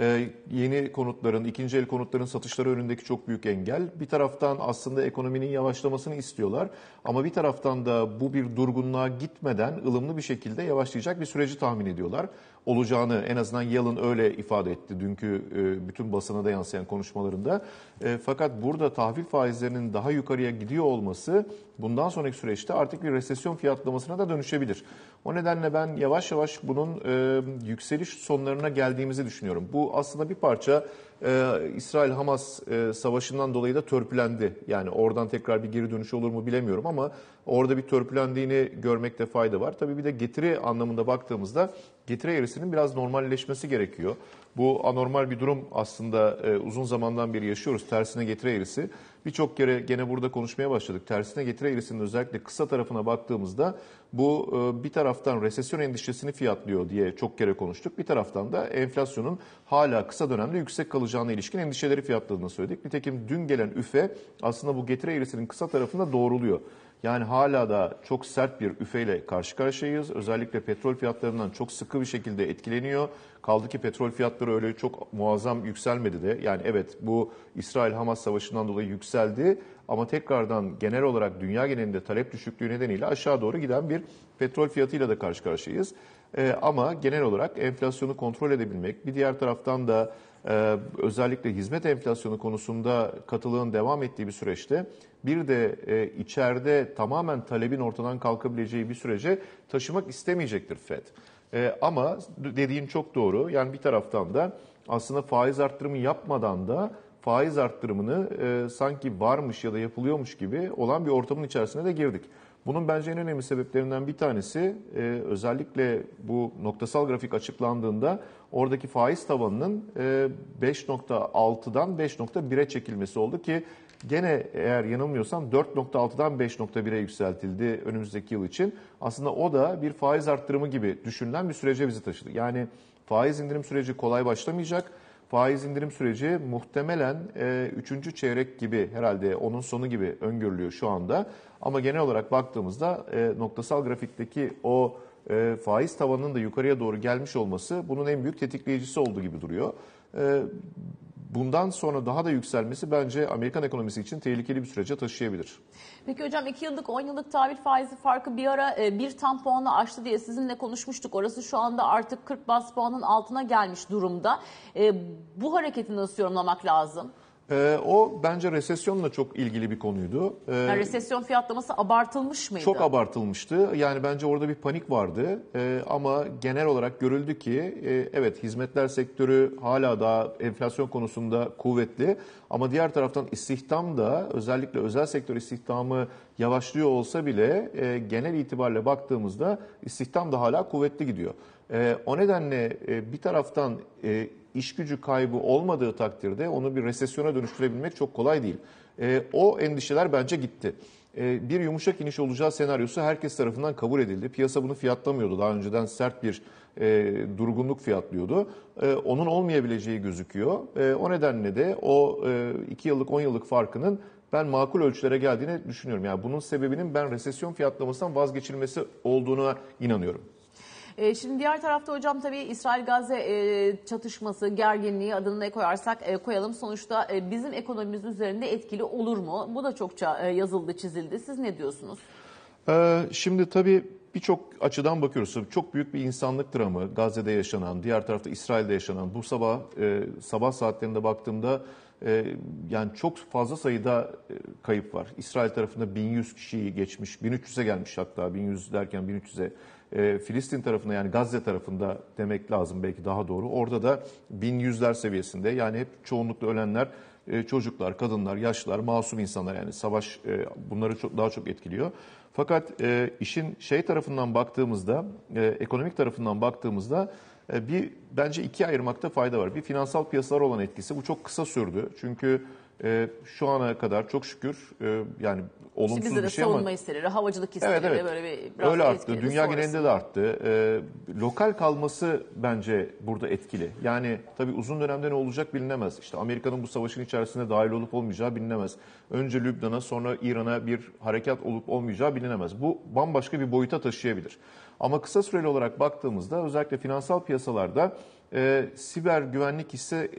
yeni konutların, ikinci el konutların satışları önündeki çok büyük engel. Bir taraftan aslında ekonominin yavaşlamasını istiyorlar ama bir taraftan da bu bir durgunluğa gitmeden ılımlı bir şekilde yavaşlayacak bir süreci tahmin ediyorlar. Olacağını en azından Yellen öyle ifade etti dünkü bütün basına da yansıyan konuşmalarında. Fakat burada tahvil faizlerinin daha yukarıya gidiyor olması bundan sonraki süreçte artık bir resesyon fiyatlamasına da dönüşebilir. O nedenle ben yavaş yavaş bunun yükseliş sonlarına geldiğimizi düşünüyorum. Bu aslında bir parça İsrail-Hamas savaşından dolayı da törpülendi. Yani oradan tekrar bir geri dönüş olur mu bilemiyorum ama orada bir törpülendiğini görmekte fayda var. Tabii bir de getiri anlamında baktığımızda getiri eğrisinin biraz normalleşmesi gerekiyor. Bu anormal bir durum aslında uzun zamandan beri yaşıyoruz. Tersine getiri eğrisi. Birçok kere gene burada konuşmaya başladık. Tersine getiri eğrisinin özellikle kısa tarafına baktığımızda bu bir taraftan resesyon endişesini fiyatlıyor diye çok kere konuştuk. Bir taraftan da enflasyonun hala kısa dönemde yüksek kalacağına ilişkin endişeleri fiyatladığını söyledik. Nitekim dün gelen üfe aslında bu getiri eğrisinin kısa tarafında doğruluyor. Yani hala da çok sert bir üfeyle karşı karşıyayız. Özellikle petrol fiyatlarından çok sıkı bir şekilde etkileniyor. Kaldı ki petrol fiyatları öyle çok muazzam yükselmedi de. Yani evet bu İsrail-Hamas savaşından dolayı yükseldi. Ama tekrardan genel olarak dünya genelinde talep düşüklüğü nedeniyle aşağı doğru giden bir petrol fiyatıyla da karşı karşıyayız. Ama genel olarak enflasyonu kontrol edebilmek, bir diğer taraftan da özellikle hizmet enflasyonu konusunda katılığın devam ettiği bir süreçte bir de içeride tamamen talebin ortadan kalkabileceği bir sürece taşımak istemeyecektir Fed. Ama dediğin çok doğru. Yani bir taraftan da aslında faiz arttırımı yapmadan da faiz arttırımını sanki varmış ya da yapılıyormuş gibi olan bir ortamın içerisine de girdik. Bunun bence en önemli sebeplerinden bir tanesi özellikle bu noktasal grafik açıklandığında oradaki faiz tavanının 5.6'dan 5.1'e çekilmesi oldu ki gene eğer yanılmıyorsam 4.6'dan 5.1'e yükseltildi önümüzdeki yıl için. Aslında o da bir faiz arttırımı gibi düşünülen bir sürece bizi taşıdı. Yani faiz indirim süreci kolay başlamayacak. Faiz indirim süreci muhtemelen 3. çeyrek gibi herhalde onun sonu gibi öngörülüyor şu anda. Ama genel olarak baktığımızda noktasal grafikteki o faiz tavanının da yukarıya doğru gelmiş olması bunun en büyük tetikleyicisi olduğu gibi duruyor. Bundan sonra daha da yükselmesi bence Amerikan ekonomisi için tehlikeli bir sürece taşıyabilir. Peki hocam 2 yıllık 10 yıllık tahvil faizi farkı bir ara bir tam puanla aştı diye sizinle konuşmuştuk. Orası şu anda artık 40 bas puanın altına gelmiş durumda. Bu hareketi nasıl yorumlamak lazım? O bence resesyonla çok ilgili bir konuydu. Yani resesyon fiyatlaması abartılmış mıydı? Çok abartılmıştı. Yani bence orada bir panik vardı. Ama genel olarak görüldü ki evet hizmetler sektörü hala daha enflasyon konusunda kuvvetli. Ama diğer taraftan istihdam da özellikle özel sektör istihdamı yavaşlıyor olsa bile genel itibariyle baktığımızda istihdam da hala kuvvetli gidiyor. O nedenle bir taraftan iş gücü kaybı olmadığı takdirde onu bir resesyona dönüştürebilmek çok kolay değil. O endişeler bence gitti. Bir yumuşak iniş olacağı senaryosu herkes tarafından kabul edildi. Piyasa bunu fiyatlamıyordu. Daha önceden sert bir durgunluk fiyatlıyordu. Onun olmayabileceği gözüküyor. O nedenle de o 2 yıllık 10 yıllık farkının ben makul ölçülere geldiğini düşünüyorum. Yani bunun sebebinin ben resesyon fiyatlamasından vazgeçilmesi olduğuna inanıyorum. Şimdi diğer tarafta hocam tabii İsrail-Gazze çatışması, gerginliği adını ne koyarsak koyalım. Sonuçta bizim ekonomimiz üzerinde etkili olur mu? Bu da çokça yazıldı, çizildi. Siz ne diyorsunuz? Şimdi tabii birçok açıdan bakıyoruz. Çok büyük bir insanlık dramı Gazze'de yaşanan, diğer tarafta İsrail'de yaşanan. Bu sabah saatlerinde baktığımda yani çok fazla sayıda kayıp var. İsrail tarafında 1100 kişiyi geçmiş, 1300'e gelmiş, hatta 1100 derken 1300'e. Filistin tarafında, yani Gazze tarafında demek lazım belki daha doğru. Orada da 1100'ler seviyesinde, yani hep çoğunlukla ölenler çocuklar, kadınlar, yaşlılar, masum insanlar, yani savaş bunları daha çok etkiliyor. Fakat işin tarafından baktığımızda, ekonomik tarafından baktığımızda bence ikiye ayırmakta fayda var. Bir, finansal piyasalar olan etkisi. Bu çok kısa sürdü. Çünkü şu ana kadar çok şükür yani olumsuz bizde de bir şey ama... savunma hisseleri, havacılık hisseleri Evet. böyle biraz öyle arttı. etkiledi. Dünya genelinde de arttı. Lokal kalması bence burada etkili. Yani tabii uzun dönemde ne olacak bilinemez. İşte Amerika'nın bu savaşın içerisinde dahil olup olmayacağı bilinemez. Önce Lübnan'a, sonra İran'a bir harekat olup olmayacağı bilinemez. Bu bambaşka bir boyuta taşıyabilir. Ama kısa süreli olarak baktığımızda özellikle finansal piyasalarda siber güvenlik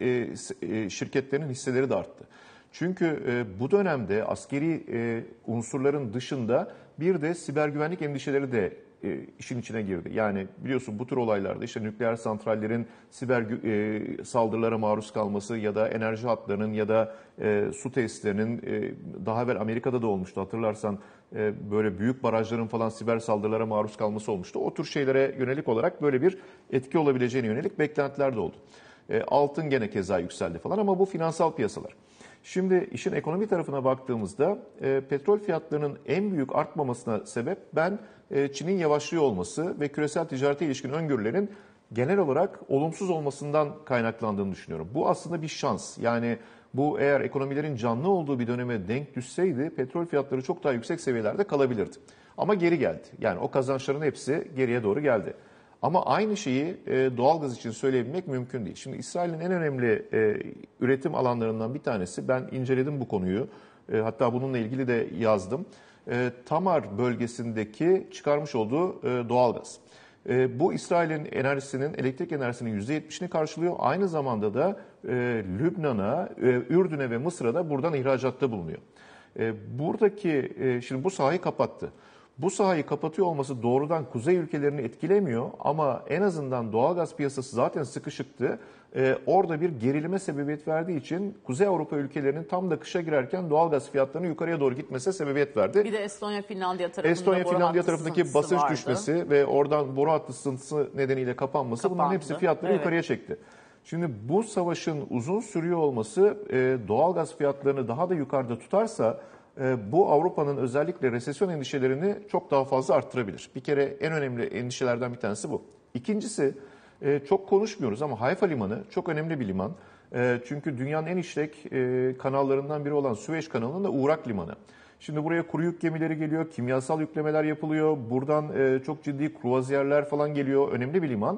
şirketlerinin hisseleri de arttı. Çünkü bu dönemde askeri unsurların dışında bir de siber güvenlik endişeleri de işin içine girdi. Yani biliyorsun bu tür olaylarda işte nükleer santrallerin siber saldırılara maruz kalması ya da enerji hatlarının ya da su tesislerinin, daha evvel Amerika'da da olmuştu hatırlarsan, böyle büyük barajların falan siber saldırılara maruz kalması olmuştu. O tür şeylere yönelik olarak böyle bir etki olabileceğine yönelik beklentiler de oldu. Altın gene keza yükseldi falan, ama bu finansal piyasalar. Şimdi işin ekonomi tarafına baktığımızda petrol fiyatlarının en büyük artmamasına sebep ben Çin'in yavaşlıyor olması ve küresel ticarete ilişkin öngörülerin genel olarak olumsuz olmasından kaynaklandığını düşünüyorum. Bu aslında bir şans. Yani bu eğer ekonomilerin canlı olduğu bir döneme denk düşseydi petrol fiyatları çok daha yüksek seviyelerde kalabilirdi. Ama geri geldi. Yani o kazançların hepsi geriye doğru geldi. Ama aynı şeyi doğalgaz için söyleyebilmek mümkün değil. Şimdi İsrail'in en önemli üretim alanlarından bir tanesi, ben inceledim bu konuyu, hatta bununla ilgili de yazdım. Tamar bölgesindeki çıkarmış olduğu doğalgaz. Bu İsrail'in enerjisinin, elektrik enerjisinin %70'ini karşılıyor. Aynı zamanda da Lübnan'a, Ürdün'e ve Mısır'a da buradan ihracatta bulunuyor. Şimdi bu sahayı kapattı. Bu sahayı kapatıyor olması doğrudan kuzey ülkelerini etkilemiyor ama en azından doğalgaz piyasası zaten sıkışıktı. Orada bir gerilime sebebiyet verdiği için Kuzey Avrupa ülkelerinin tam da kışa girerken doğalgaz fiyatlarının yukarıya doğru gitmesine sebebiyet verdi. Bir de Estonya-Finlandiya tarafındaki basınç düşmesi ve oradan boru hattı sızıntısı nedeniyle kapanması, bunların hepsi fiyatları yukarıya çekti. Şimdi bu savaşın uzun sürüyor olması doğalgaz fiyatlarını daha da yukarıda tutarsa bu Avrupa'nın özellikle resesyon endişelerini çok daha fazla arttırabilir. Bir kere en önemli endişelerden bir tanesi bu. İkincisi, çok konuşmuyoruz ama Hayfa Limanı çok önemli bir liman. Çünkü dünyanın en işlek kanallarından biri olan Süveyş Kanalı'nın da uğrak limanı. Şimdi buraya kuru yük gemileri geliyor, kimyasal yüklemeler yapılıyor. Buradan çok ciddi kruvaziyerler falan geliyor. Önemli bir liman.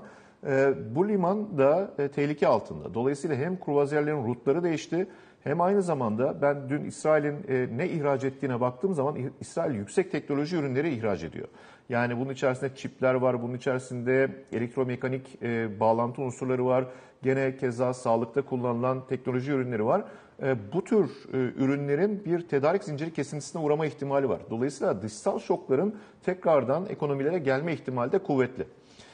Bu liman da tehlike altında. Dolayısıyla hem kruvaziyerlerin rutları değişti, hem aynı zamanda ben dün İsrail'in ne ihraç ettiğine baktığım zaman İsrail yüksek teknoloji ürünleri ihraç ediyor. Yani bunun içerisinde çipler var, bunun içerisinde elektromekanik bağlantı unsurları var. Gene keza sağlıkta kullanılan teknoloji ürünleri var. Bu tür ürünlerin bir tedarik zinciri kesintisine uğrama ihtimali var. Dolayısıyla dışsal şokların tekrardan ekonomilere gelme ihtimali de kuvvetli.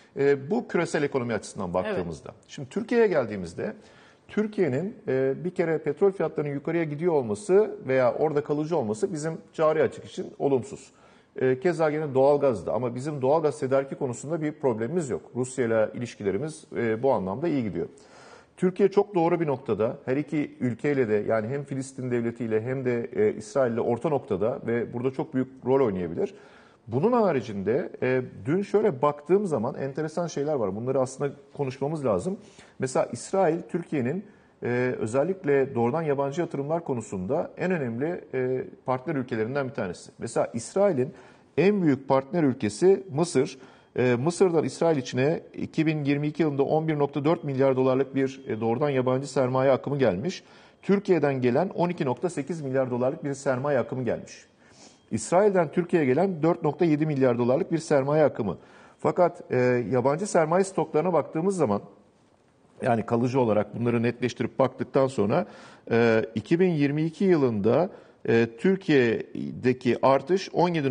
Bu küresel ekonomi açısından baktığımızda. Evet. Şimdi Türkiye'ye geldiğimizde Türkiye'nin bir kere petrol fiyatlarının yukarıya gidiyor olması veya orada kalıcı olması bizim cari açık için olumsuz. Keza yine doğalgazda, ama bizim doğalgaz tedariki konusunda bir problemimiz yok. Rusya ile ilişkilerimiz bu anlamda iyi gidiyor. Türkiye çok doğru bir noktada, her iki ülkeyle de, yani hem Filistin devletiyle hem de İsrail ile orta noktada ve burada çok büyük rol oynayabilir. Bunun haricinde dün şöyle baktığım zaman enteresan şeyler var. Bunları aslında konuşmamız lazım. Mesela İsrail, Türkiye'nin özellikle doğrudan yabancı yatırımlar konusunda en önemli partner ülkelerinden bir tanesi. Mesela İsrail'in en büyük partner ülkesi Mısır. Mısır'dan İsrail içine 2022 yılında 11,4 milyar dolarlık bir doğrudan yabancı sermaye akımı gelmiş. Türkiye'den gelen 12,8 milyar dolarlık bir sermaye akımı gelmiş. İsrail'den Türkiye'ye gelen 4,7 milyar dolarlık bir sermaye akımı. Fakat yabancı sermaye stoklarına baktığımız zaman, yani kalıcı olarak bunları netleştirip baktıktan sonra 2022 yılında Türkiye'deki artış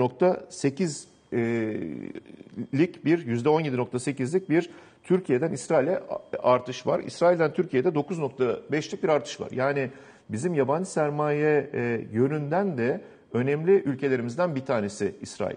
17.8'lik bir %17.8'lik bir Türkiye'den İsrail'e artış var. İsrail'den Türkiye'de 9.5'lik bir artış var. Yani bizim yabancı sermaye yönünden de önemli ülkelerimizden bir tanesi İsrail.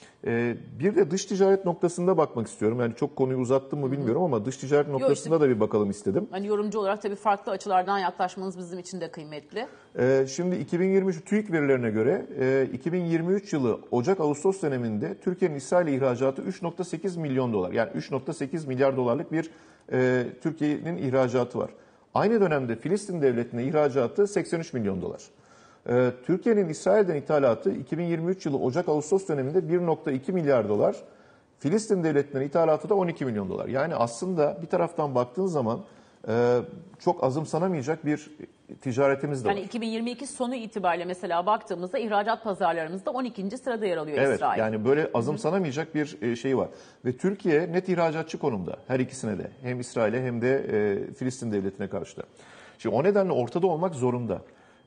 Bir de dış ticaret noktasında bakmak istiyorum. Yani çok konuyu uzattım mı bilmiyorum ama dış ticaret noktasında da bir bakalım istedim. Hani yorumcu olarak tabii farklı açılardan yaklaşmanız bizim için de kıymetli. Şimdi 2023 TÜİK verilerine göre 2023 yılı Ocak-Ağustos döneminde Türkiye'nin İsrail'e ihracatı 3.8 milyon dolar. Yani 3.8 milyar dolarlık bir Türkiye'nin ihracatı var. Aynı dönemde Filistin devletine ihracatı 83 milyon dolar. Türkiye'nin İsrail'den ithalatı 2023 yılı Ocak-Ağustos döneminde 1.2 milyar dolar. Filistin devletinden ithalatı da 12 milyon dolar. Yani aslında bir taraftan baktığın zaman çok azımsanamayacak bir ticaretimiz de var. Yani 2022 sonu itibariyle mesela baktığımızda ihracat pazarlarımızda 12. sırada yer alıyor evet, İsrail. Yani böyle azımsanamayacak bir şey var. Ve Türkiye net ihracatçı konumda her ikisine de. Hem İsrail'e hem de Filistin devletine karşı da. Şimdi o nedenle ortada olmak zorunda.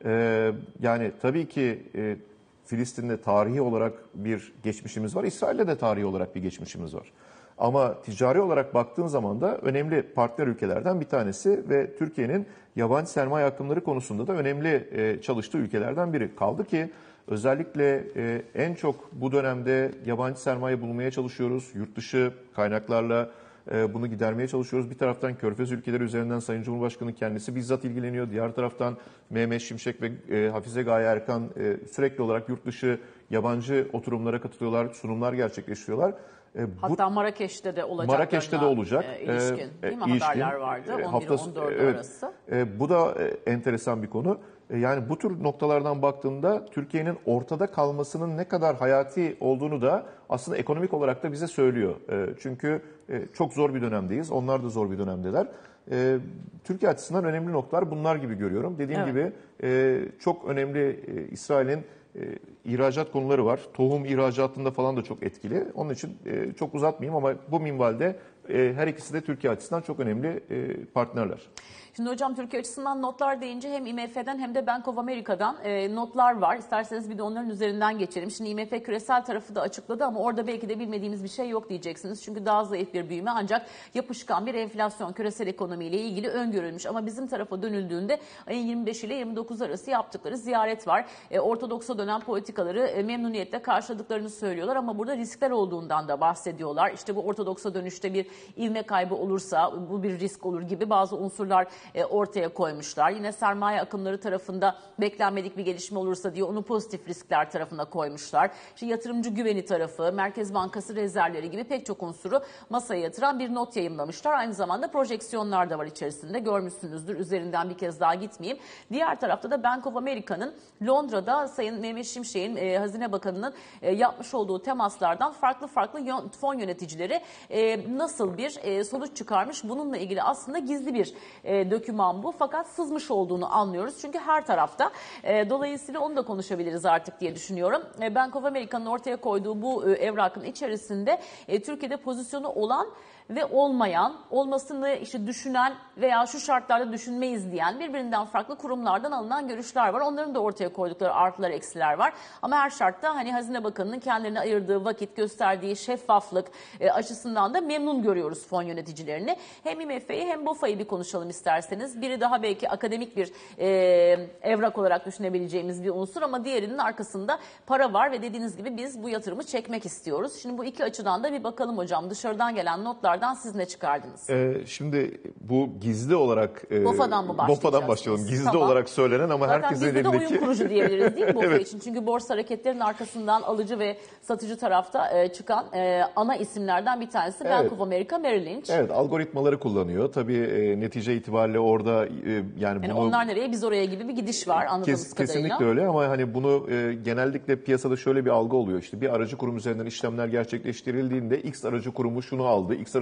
Yani tabii ki Filistin'de tarihi olarak bir geçmişimiz var. İsrail'de de tarihi olarak bir geçmişimiz var. Ama ticari olarak baktığın zaman da önemli partner ülkelerden bir tanesi ve Türkiye'nin yabancı sermaye akımları konusunda da önemli çalıştığı ülkelerden biri. Kaldı ki özellikle en çok bu dönemde yabancı sermaye bulmaya çalışıyoruz. Yurt dışı kaynaklarla bunu gidermeye çalışıyoruz. Bir taraftan Körfez ülkeleri üzerinden Sayın Cumhurbaşkanı kendisi bizzat ilgileniyor. Diğer taraftan Mehmet Şimşek ve Hafize Gaye Erkan sürekli olarak yurt dışı yabancı oturumlara katılıyorlar, sunumlar gerçekleştiriyorlar. Hatta Marrakeş'te de olacak. Marrakeş'te de olacak. İlişkin, değil mi? Haberler vardı 11-14 arası. Bu da enteresan bir konu. Yani bu tür noktalardan baktığında Türkiye'nin ortada kalmasının ne kadar hayati olduğunu da aslında ekonomik olarak da bize söylüyor. Çünkü çok zor bir dönemdeyiz. Onlar da zor bir dönemdeler. Türkiye açısından önemli noktalar bunlar gibi görüyorum. Dediğim gibi çok önemli İsrail'in ihracat konuları var. Tohum ihracatında falan da çok etkili. Onun için çok uzatmayayım ama bu minvalde her ikisi de Türkiye açısından çok önemli partnerler. Şimdi hocam Türkiye açısından notlar deyince hem IMF'den hem de Bank of America'dan notlar var. İsterseniz bir de onların üzerinden geçelim. Şimdi IMF küresel tarafı da açıkladı ama orada belki de bilmediğimiz bir şey yok diyeceksiniz. Çünkü daha zayıf bir büyüme ancak yapışkan bir enflasyon küresel ekonomiyle ilgili öngörülmüş. Ama bizim tarafa dönüldüğünde ayın 25 ile 29 arası yaptıkları ziyaret var. Ortodoksa dönen politikaları memnuniyetle karşıladıklarını söylüyorlar ama burada riskler olduğundan da bahsediyorlar. İşte bu ortodoksa dönüşte bir ivme kaybı olursa bu bir risk olur gibi bazı unsurlar ortaya koymuşlar. Yine sermaye akımları tarafında beklenmedik bir gelişme olursa diye onu pozitif riskler tarafına koymuşlar. İşte yatırımcı güveni tarafı, Merkez Bankası rezervleri gibi pek çok unsuru masaya yatıran bir not yayımlamışlar. Aynı zamanda projeksiyonlar da var içerisinde. Görmüşsünüzdür. Üzerinden bir kez daha gitmeyeyim. Diğer tarafta da Bank of America'nın Londra'da Sayın Mehmet Şimşek'in Hazine Bakanı'nın yapmış olduğu temaslardan farklı fon yöneticileri nasıl bir sonuç çıkarmış. Bununla ilgili aslında gizli bir doküman bu fakat sızmış olduğunu anlıyoruz. Çünkü her tarafta. Dolayısıyla onu da konuşabiliriz artık diye düşünüyorum. Bank of America'nın ortaya koyduğu bu evrakın içerisinde Türkiye'de pozisyonu olan ve olmayan, olmasını işte düşünen veya şu şartlarda düşünmeyiz diyen birbirinden farklı kurumlardan alınan görüşler var. Onların da ortaya koydukları artılar, eksiler var. Ama her şartta hani Hazine Bakanı'nın kendilerine ayırdığı vakit, gösterdiği şeffaflık açısından da memnun görüyoruz fon yöneticilerini. Hem IMF'yi hem BOFA'yı bir konuşalım isterseniz. Biri daha belki akademik bir evrak olarak düşünebileceğimiz bir unsur ama diğerinin arkasında para var ve dediğiniz gibi biz bu yatırımı çekmek istiyoruz. Şimdi bu iki açıdan da bir bakalım hocam. Dışarıdan gelen notlar siz ne çıkardınız? Şimdi bu gizli olarak BOFA'dan mı başlayacağız? BOFA'dan başlayalım. Gizli olarak söylenen ama zaten herkesin elindeki... Zaten bizde de oyun kurucu diyebiliriz değil mi BOFA evet. için? Çünkü borsa hareketlerinin arkasından alıcı ve satıcı tarafta çıkan ana isimlerden bir tanesi Bank of America Merrill Lynch. Evet, algoritmaları kullanıyor. Tabii netice itibariyle orada yani bunu... onlar nereye biz oraya gibi bir gidiş var anladığımız kadarıyla. Kesinlikle öyle ama hani bunu genellikle piyasada şöyle bir algı oluyor. İşte bir aracı kurum üzerinden işlemler gerçekleştirildiğinde X aracı kurumu şunu aldı, X aracı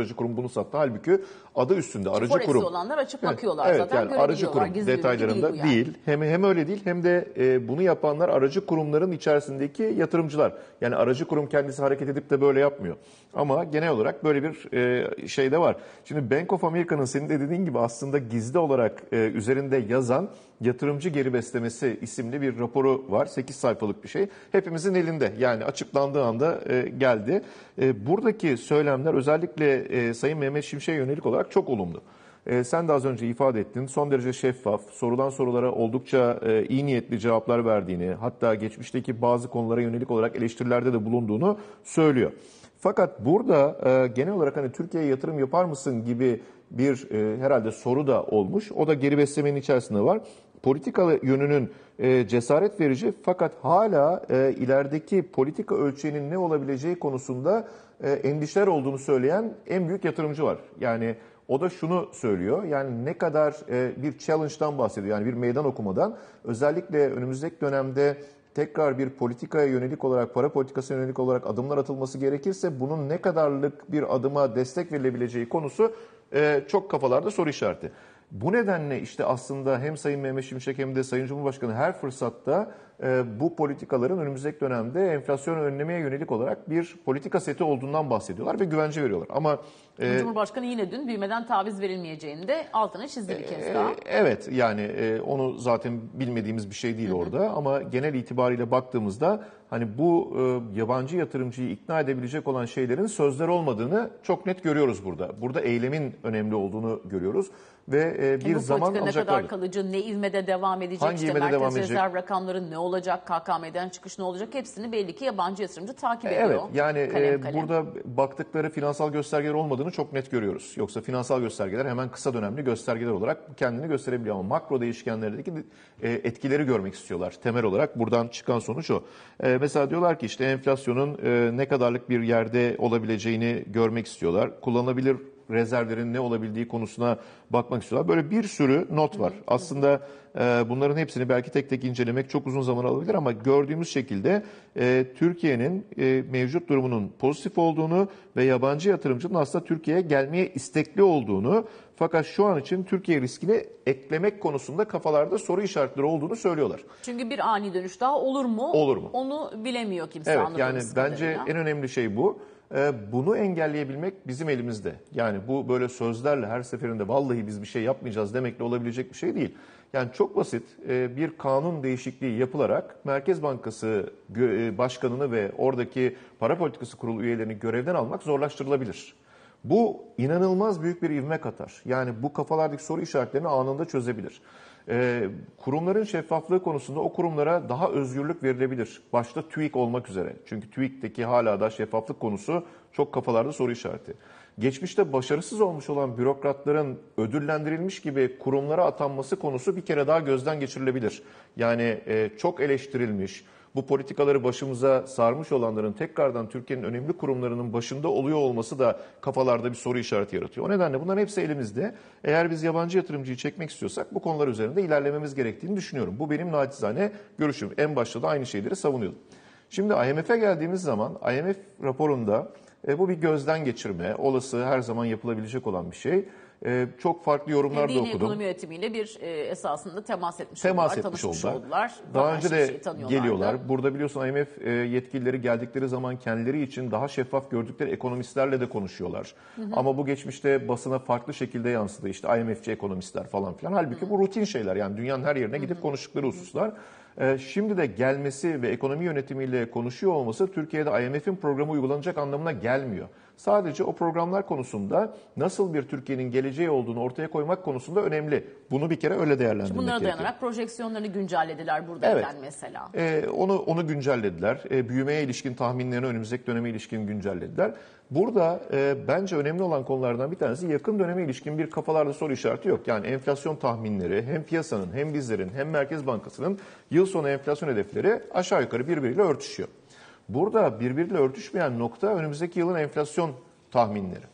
aracı kurum bunu sattı. Halbuki adı üstünde aracı Forex kurum. olanlar açıp bakıyorlar evet, zaten, yani aracı kurum Gizli bir bilgi detaylarında değil bu yani. değil. Hem öyle değil hem de bunu yapanlar aracı kurumların içerisindeki yatırımcılar. Yani aracı kurum kendisi hareket edip de böyle yapmıyor. Ama genel olarak böyle bir şey de var. Şimdi Bank of America'nın senin de dediğin gibi aslında gizli olarak üzerinde yazan Yatırımcı Geri Beslemesi isimli bir raporu var. 8 sayfalık bir şey. Hepimizin elinde, yani açıklandığı anda geldi. Buradaki söylemler özellikle Sayın Mehmet Şimşek'e yönelik olarak çok olumlu. Sen de az önce ifade ettin. Son derece şeffaf, sorulan sorulara oldukça iyi niyetli cevaplar verdiğini, hatta geçmişteki bazı konulara yönelik olarak eleştirilerde de bulunduğunu söylüyor. Fakat burada genel olarak hani Türkiye'ye yatırım yapar mısın gibi bir herhalde soru da olmuş. O da geri beslemenin içerisinde var. Politika yönünün cesaret verici fakat hala ilerideki politika ölçeğinin ne olabileceği konusunda endişeler olduğunu söyleyen en büyük yatırımcı var. Yani o da şunu söylüyor, yani ne kadar bir challenge'dan bahsediyor, yani bir meydan okumadan. Özellikle önümüzdeki dönemde tekrar bir politikaya yönelik olarak, para politikasına yönelik olarak adımlar atılması gerekirse bunun ne kadarlık bir adıma destek verilebileceği konusu çok kafalarda soru işareti. Bu nedenle işte aslında hem Sayın Mehmet Şimşek hem de Sayın Cumhurbaşkanı her fırsatta bu politikaların önümüzdeki dönemde enflasyonu önlemeye yönelik olarak bir politika seti olduğundan bahsediyorlar ve güvence veriyorlar. Ama Cumhurbaşkanı yine dün büyümeden taviz verilmeyeceğini de altına çizdi bir kez daha. Evet, yani onu zaten bilmediğimiz bir şey değil orada ama genel itibariyle baktığımızda hani bu yabancı yatırımcıyı ikna edebilecek olan şeylerin sözler olmadığını çok net görüyoruz burada. Burada eylemin önemli olduğunu görüyoruz ve bir zaman alacaklar. Ne kadar kalıcı, ne ivmede devam edecek, hangi işte ivmede merkez rezerv rakamları ne olacak, KKM'den çıkış ne olacak, hepsini belli ki yabancı yatırımcı takip ediyor. Evet, yani kalem kalem. Burada baktıkları finansal göstergeler olmadığını çok net görüyoruz. Yoksa finansal göstergeler hemen kısa dönemli göstergeler olarak kendini gösterebiliyor ama makro değişkenlerdeki etkileri görmek istiyorlar. Temel olarak buradan çıkan sonuç o. Mesela diyorlar ki işte enflasyonun ne kadarlık bir yerde olabileceğini görmek istiyorlar. Kullanılabilir rezervlerin ne olabildiği konusuna bakmak istiyorlar. Böyle bir sürü not var. Aslında bunların hepsini belki tek tek incelemek çok uzun zaman alabilir ama gördüğümüz şekilde Türkiye'nin mevcut durumunun pozitif olduğunu ve yabancı yatırımcının aslında Türkiye'ye gelmeye istekli olduğunu, fakat şu an için Türkiye riskini eklemek konusunda kafalarda soru işaretleri olduğunu söylüyorlar. Çünkü bir ani dönüş daha olur mu? Olur mu? Onu bilemiyor kimse. Evet, yani anladığımız bence kadarıyla. en önemli şey bu. Bunu engelleyebilmek bizim elimizde. Yani bu böyle sözlerle her seferinde vallahi biz bir şey yapmayacağız demekle olabilecek bir şey değil. Yani çok basit bir kanun değişikliği yapılarak Merkez Bankası Başkanı'nı ve oradaki Para Politikası Kurulu üyelerini görevden almak zorlaştırılabilir. Bu inanılmaz büyük bir ivme katar. Yani bu kafalardaki soru işaretlerini anında çözebilir. Kurumların şeffaflığı konusunda o kurumlara daha özgürlük verilebilir. Başta TÜİK olmak üzere. Çünkü TÜİK'teki hala da şeffaflık konusu çok kafalarda soru işareti. Geçmişte başarısız olmuş olan bürokratların ödüllendirilmiş gibi kurumlara atanması konusu bir kere daha gözden geçirilebilir. Yani çok eleştirilmiş, bu politikaları başımıza sarmış olanların tekrardan Türkiye'nin önemli kurumlarının başında oluyor olması da kafalarda bir soru işareti yaratıyor. O nedenle bunların hepsi elimizde. Eğer biz yabancı yatırımcıyı çekmek istiyorsak bu konular üzerinde ilerlememiz gerektiğini düşünüyorum. Bu benim naçizane görüşüm. En başta da aynı şeyleri savunuyordum. Şimdi IMF'e geldiğimiz zaman IMF raporunda bu bir gözden geçirme, olası her zaman yapılabilecek olan bir şey. Çok farklı yorumlar da okudum. Ekonomi yönetimiyle bir esasında temas etmiş oldular. Daha önce de geliyorlar. Burada biliyorsun IMF yetkilileri geldikleri zaman kendileri için daha şeffaf gördükleri ekonomistlerle de konuşuyorlar. Ama bu geçmişte basına farklı şekilde yansıdı. İşte IMF'ci ekonomistler falan filan. Halbuki bu rutin şeyler, yani dünyanın her yerine gidip konuştukları hususlar. Şimdi de gelmesi ve ekonomi yönetimiyle konuşuyor olması Türkiye'de IMF'in programı uygulanacak anlamına gelmiyor. Sadece o programlar konusunda nasıl bir Türkiye'nin geleceği olduğunu ortaya koymak konusunda önemli. Bunu bir kere öyle değerlendirmek gerekiyor. Bunlara dayanarak projeksiyonlarını güncellediler buradayken mesela. Onu güncellediler. Büyümeye ilişkin tahminlerini önümüzdeki döneme ilişkin güncellediler. Burada bence önemli olan konulardan bir tanesi yakın döneme ilişkin bir kafalarda soru işareti yok. Yani enflasyon tahminleri hem piyasanın hem bizlerin hem Merkez Bankası'nın yıl sonu enflasyon hedefleri aşağı yukarı birbiriyle örtüşüyor. Burada birbiriyle örtüşmeyen nokta önümüzdeki yılın enflasyon tahminleri.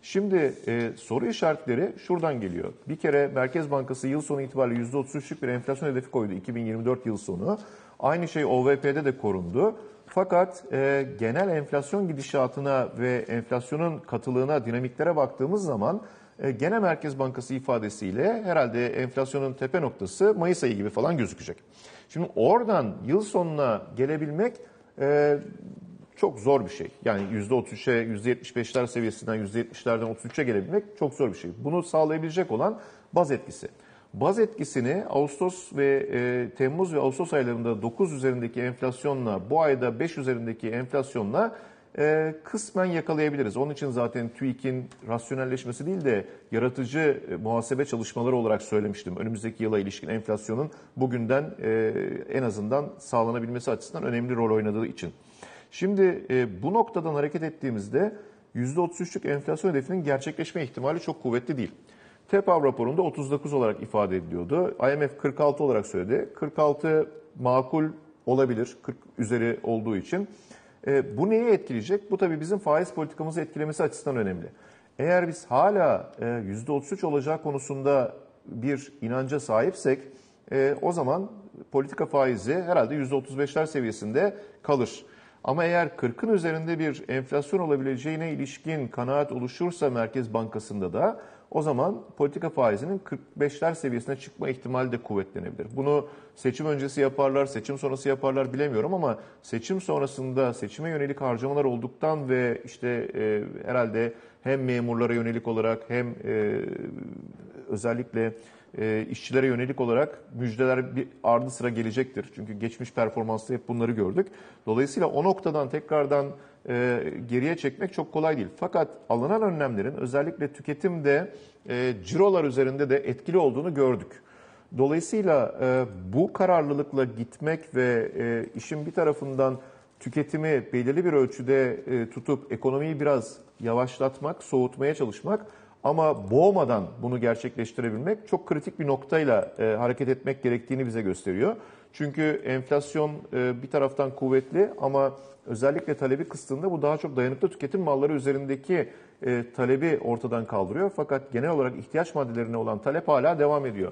Şimdi soru işaretleri şuradan geliyor. Bir kere Merkez Bankası yıl sonu itibariyle %33'lük bir enflasyon hedefi koydu 2024 yıl sonu. Aynı şey OVP'de de korundu. Fakat genel enflasyon gidişatına ve enflasyonun katılığına, dinamiklere baktığımız zaman gene Merkez Bankası ifadesiyle herhalde enflasyonun tepe noktası Mayıs ayı gibi falan gözükecek. Şimdi oradan yıl sonuna gelebilmek çok zor bir şey. Yani %33'e, %75'ler seviyesinden %70'lerden 33'e gelebilmek çok zor bir şey. Bunu sağlayabilecek olan baz etkisi. Baz etkisini Ağustos ve Temmuz ve Ağustos aylarında 9 üzerindeki enflasyonla, bu ayda 5 üzerindeki enflasyonla kısmen yakalayabiliriz. Onun için zaten TÜİK'in rasyonelleşmesi değil de yaratıcı muhasebe çalışmaları olarak söylemiştim. Önümüzdeki yıla ilişkin enflasyonun bugünden en azından sağlanabilmesi açısından önemli rol oynadığı için. Şimdi bu noktadan hareket ettiğimizde %33'lük enflasyon hedefinin gerçekleşme ihtimali çok kuvvetli değil. TEPAV raporunda 39 olarak ifade ediliyordu. IMF 46 olarak söyledi. 46 makul olabilir 40 üzeri olduğu için. Bu neyi etkileyecek? Bu tabii bizim faiz politikamızı etkilemesi açısından önemli. Eğer biz hala %33 olacağı konusunda bir inanca sahipsek o zaman politika faizi herhalde %35'ler seviyesinde kalır. Ama eğer 40'ın üzerinde bir enflasyon olabileceğine ilişkin kanaat oluşursa Merkez Bankası'nda da o zaman politika faizinin 45'ler seviyesine çıkma ihtimali de kuvvetlenebilir. Bunu seçim öncesi yaparlar, seçim sonrası yaparlar bilemiyorum ama seçim sonrasında seçime yönelik harcamalar olduktan ve işte herhalde hem memurlara yönelik olarak hem özellikle işçilere yönelik olarak müjdeler bir ardı sıra gelecektir. Çünkü geçmiş performansta hep bunları gördük. Dolayısıyla o noktadan tekrardan geriye çekmek çok kolay değil. Fakat alınan önlemlerin özellikle tüketimde cirolar üzerinde de etkili olduğunu gördük. Dolayısıyla bu kararlılıkla gitmek ve işin bir tarafından tüketimi belirli bir ölçüde tutup ekonomiyi biraz yavaşlatmak, soğutmaya çalışmak ama boğmadan bunu gerçekleştirebilmek çok kritik bir noktayla hareket etmek gerektiğini bize gösteriyor. Çünkü enflasyon bir taraftan kuvvetli ama özellikle talebi kıstığında bu daha çok dayanıklı tüketim malları üzerindeki talebi ortadan kaldırıyor. Fakat genel olarak ihtiyaç maddelerine olan talep hala devam ediyor.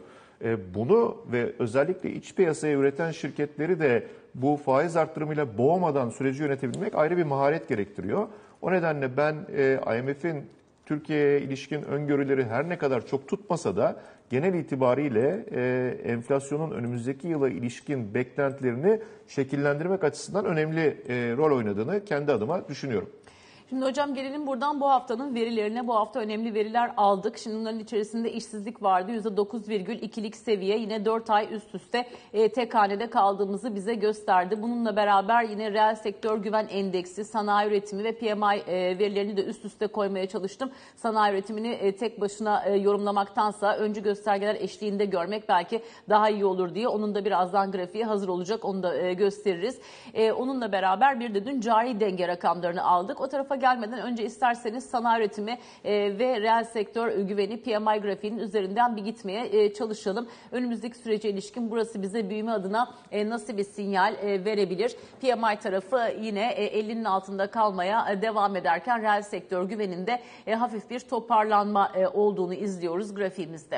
Bunu ve özellikle iç piyasaya üreten şirketleri de bu faiz arttırımıyla boğmadan süreci yönetebilmek ayrı bir maharet gerektiriyor. O nedenle ben IMF'in Türkiye'ye ilişkin öngörüleri her ne kadar çok tutmasa da genel itibariyle enflasyonun önümüzdeki yıla ilişkin beklentilerini şekillendirmek açısından önemli rol oynadığını kendi adıma düşünüyorum. Şimdi hocam gelelim buradan bu haftanın verilerine. Bu hafta önemli veriler aldık. Şimdi bunların içerisinde işsizlik vardı. %9,2'lik seviye yine 4 ay üst üste tek hanede kaldığımızı bize gösterdi. Bununla beraber yine reel sektör güven endeksi, sanayi üretimi ve PMI verilerini de üst üste koymaya çalıştım. Sanayi üretimini tek başına yorumlamaktansa öncü göstergeler eşliğinde görmek belki daha iyi olur diye. Onun da birazdan grafiği hazır olacak. Onu da gösteririz. Onunla beraber bir de dün cari denge rakamlarını aldık. O tarafa gelmeden önce isterseniz sanayi üretimi ve reel sektör güveni PMI grafiğinin üzerinden bir gitmeye çalışalım. Önümüzdeki sürece ilişkin burası bize büyüme adına nasıl bir sinyal verebilir? PMI tarafı yine 50'nin altında kalmaya devam ederken reel sektör güveninde hafif bir toparlanma olduğunu izliyoruz grafiğimizde.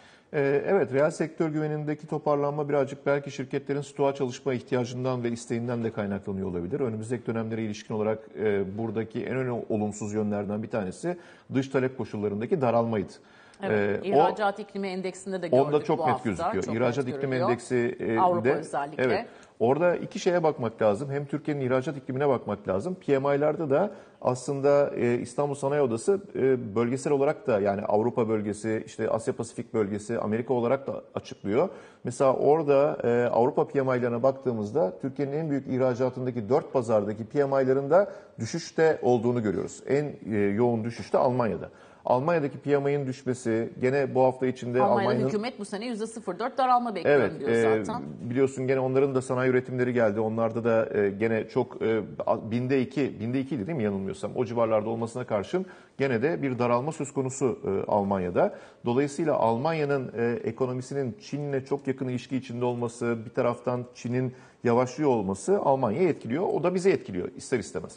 Evet, reel sektör güvenindeki toparlanma birazcık belki şirketlerin stoğa çalışma ihtiyacından ve isteğinden de kaynaklanıyor olabilir. Önümüzdeki dönemlere ilişkin olarak buradaki en önemli olumsuz yönlerden bir tanesi dış talep koşullarındaki daralmaydı. Evet, ihracat iklimi endeksinde de gördük onda çok bu net hafta. gözüküyor. Çok İhracat net iklim görülüyor. endeksi Avrupa de özellikle. Evet. Orada iki şeye bakmak lazım. Hem Türkiye'nin ihracat iklimine bakmak lazım. PMI'larda da aslında İstanbul Sanayi Odası bölgesel olarak da yani Avrupa bölgesi, işte Asya Pasifik bölgesi, Amerika olarak da açıklıyor. Mesela orada Avrupa PMI'larına baktığımızda Türkiye'nin en büyük ihracatındaki 4 pazardaki PMI'larında düşüşte olduğunu görüyoruz. En yoğun düşüşte Almanya'da. Almanya'daki PMI'nin düşmesi gene bu hafta içinde Almanya'da hükümet bu sene %0,4 daralma bekliyorum diyor zaten. Biliyorsun gene onların da sanayi üretimleri geldi. Onlarda da gene çok binde ikiydi değil mi yanılmıyorsam? O civarlarda olmasına karşın gene de bir daralma söz konusu Almanya'da. Dolayısıyla Almanya'nın ekonomisinin Çin'le çok yakın ilişki içinde olması, bir taraftan Çin'in yavaşlıyor olması Almanya'yı etkiliyor. O da bizi etkiliyor ister istemez.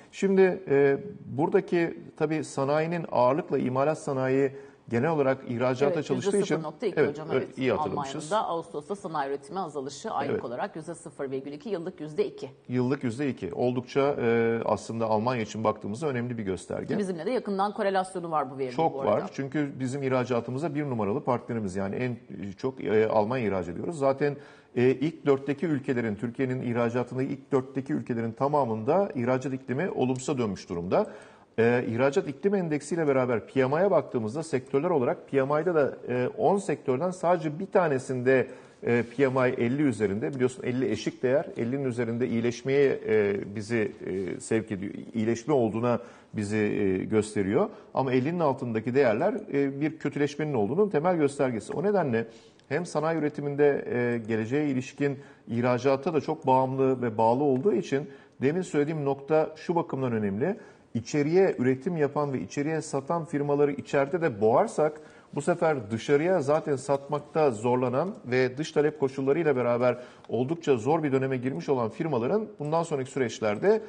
Şimdi buradaki tabii sanayinin ağırlıkla imalat sanayi genel olarak ihracata çalıştığı için %0.2 hocam, evet. iyi hatırlamışız. Almanya'da Ağustos'ta sanayi üretimi azalışı aylık olarak %0,2, yıllık %2. Yıllık %2. Oldukça aslında Almanya için baktığımızda önemli bir gösterge. Bizimle de yakından korelasyonu var bu verinin Çok bu arada. var. Çünkü bizim ihracatımızda bir numaralı partnerimiz, yani en çok Almanya ihraç ediyoruz. Zaten ilk dörtteki ülkelerin, Türkiye'nin ihracatında ilk dörtteki ülkelerin tamamında ihracat iklimi olumsuza dönmüş durumda. İhracat iklim endeksiyle beraber PMI'ye baktığımızda sektörler olarak PMI'de de 10 sektörden sadece bir tanesinde PMI 50 üzerinde. Biliyorsun 50 eşik değer. 50'nin üzerinde iyileşmeye bizi sevk ediyor. İyileşme olduğuna bizi gösteriyor. Ama 50'nin altındaki değerler bir kötüleşmenin olduğunun temel göstergesi. O nedenle hem sanayi üretiminde geleceğe ilişkin ihracata da çok bağımlı ve bağlı olduğu için demin söylediğim nokta şu bakımdan önemli. İçeriye üretim yapan ve içeriye satan firmaları içeride de boğarsak bu sefer dışarıya zaten satmakta zorlanan ve dış talep koşullarıyla beraber oldukça zor bir döneme girmiş olan firmaların bundan sonraki süreçlerde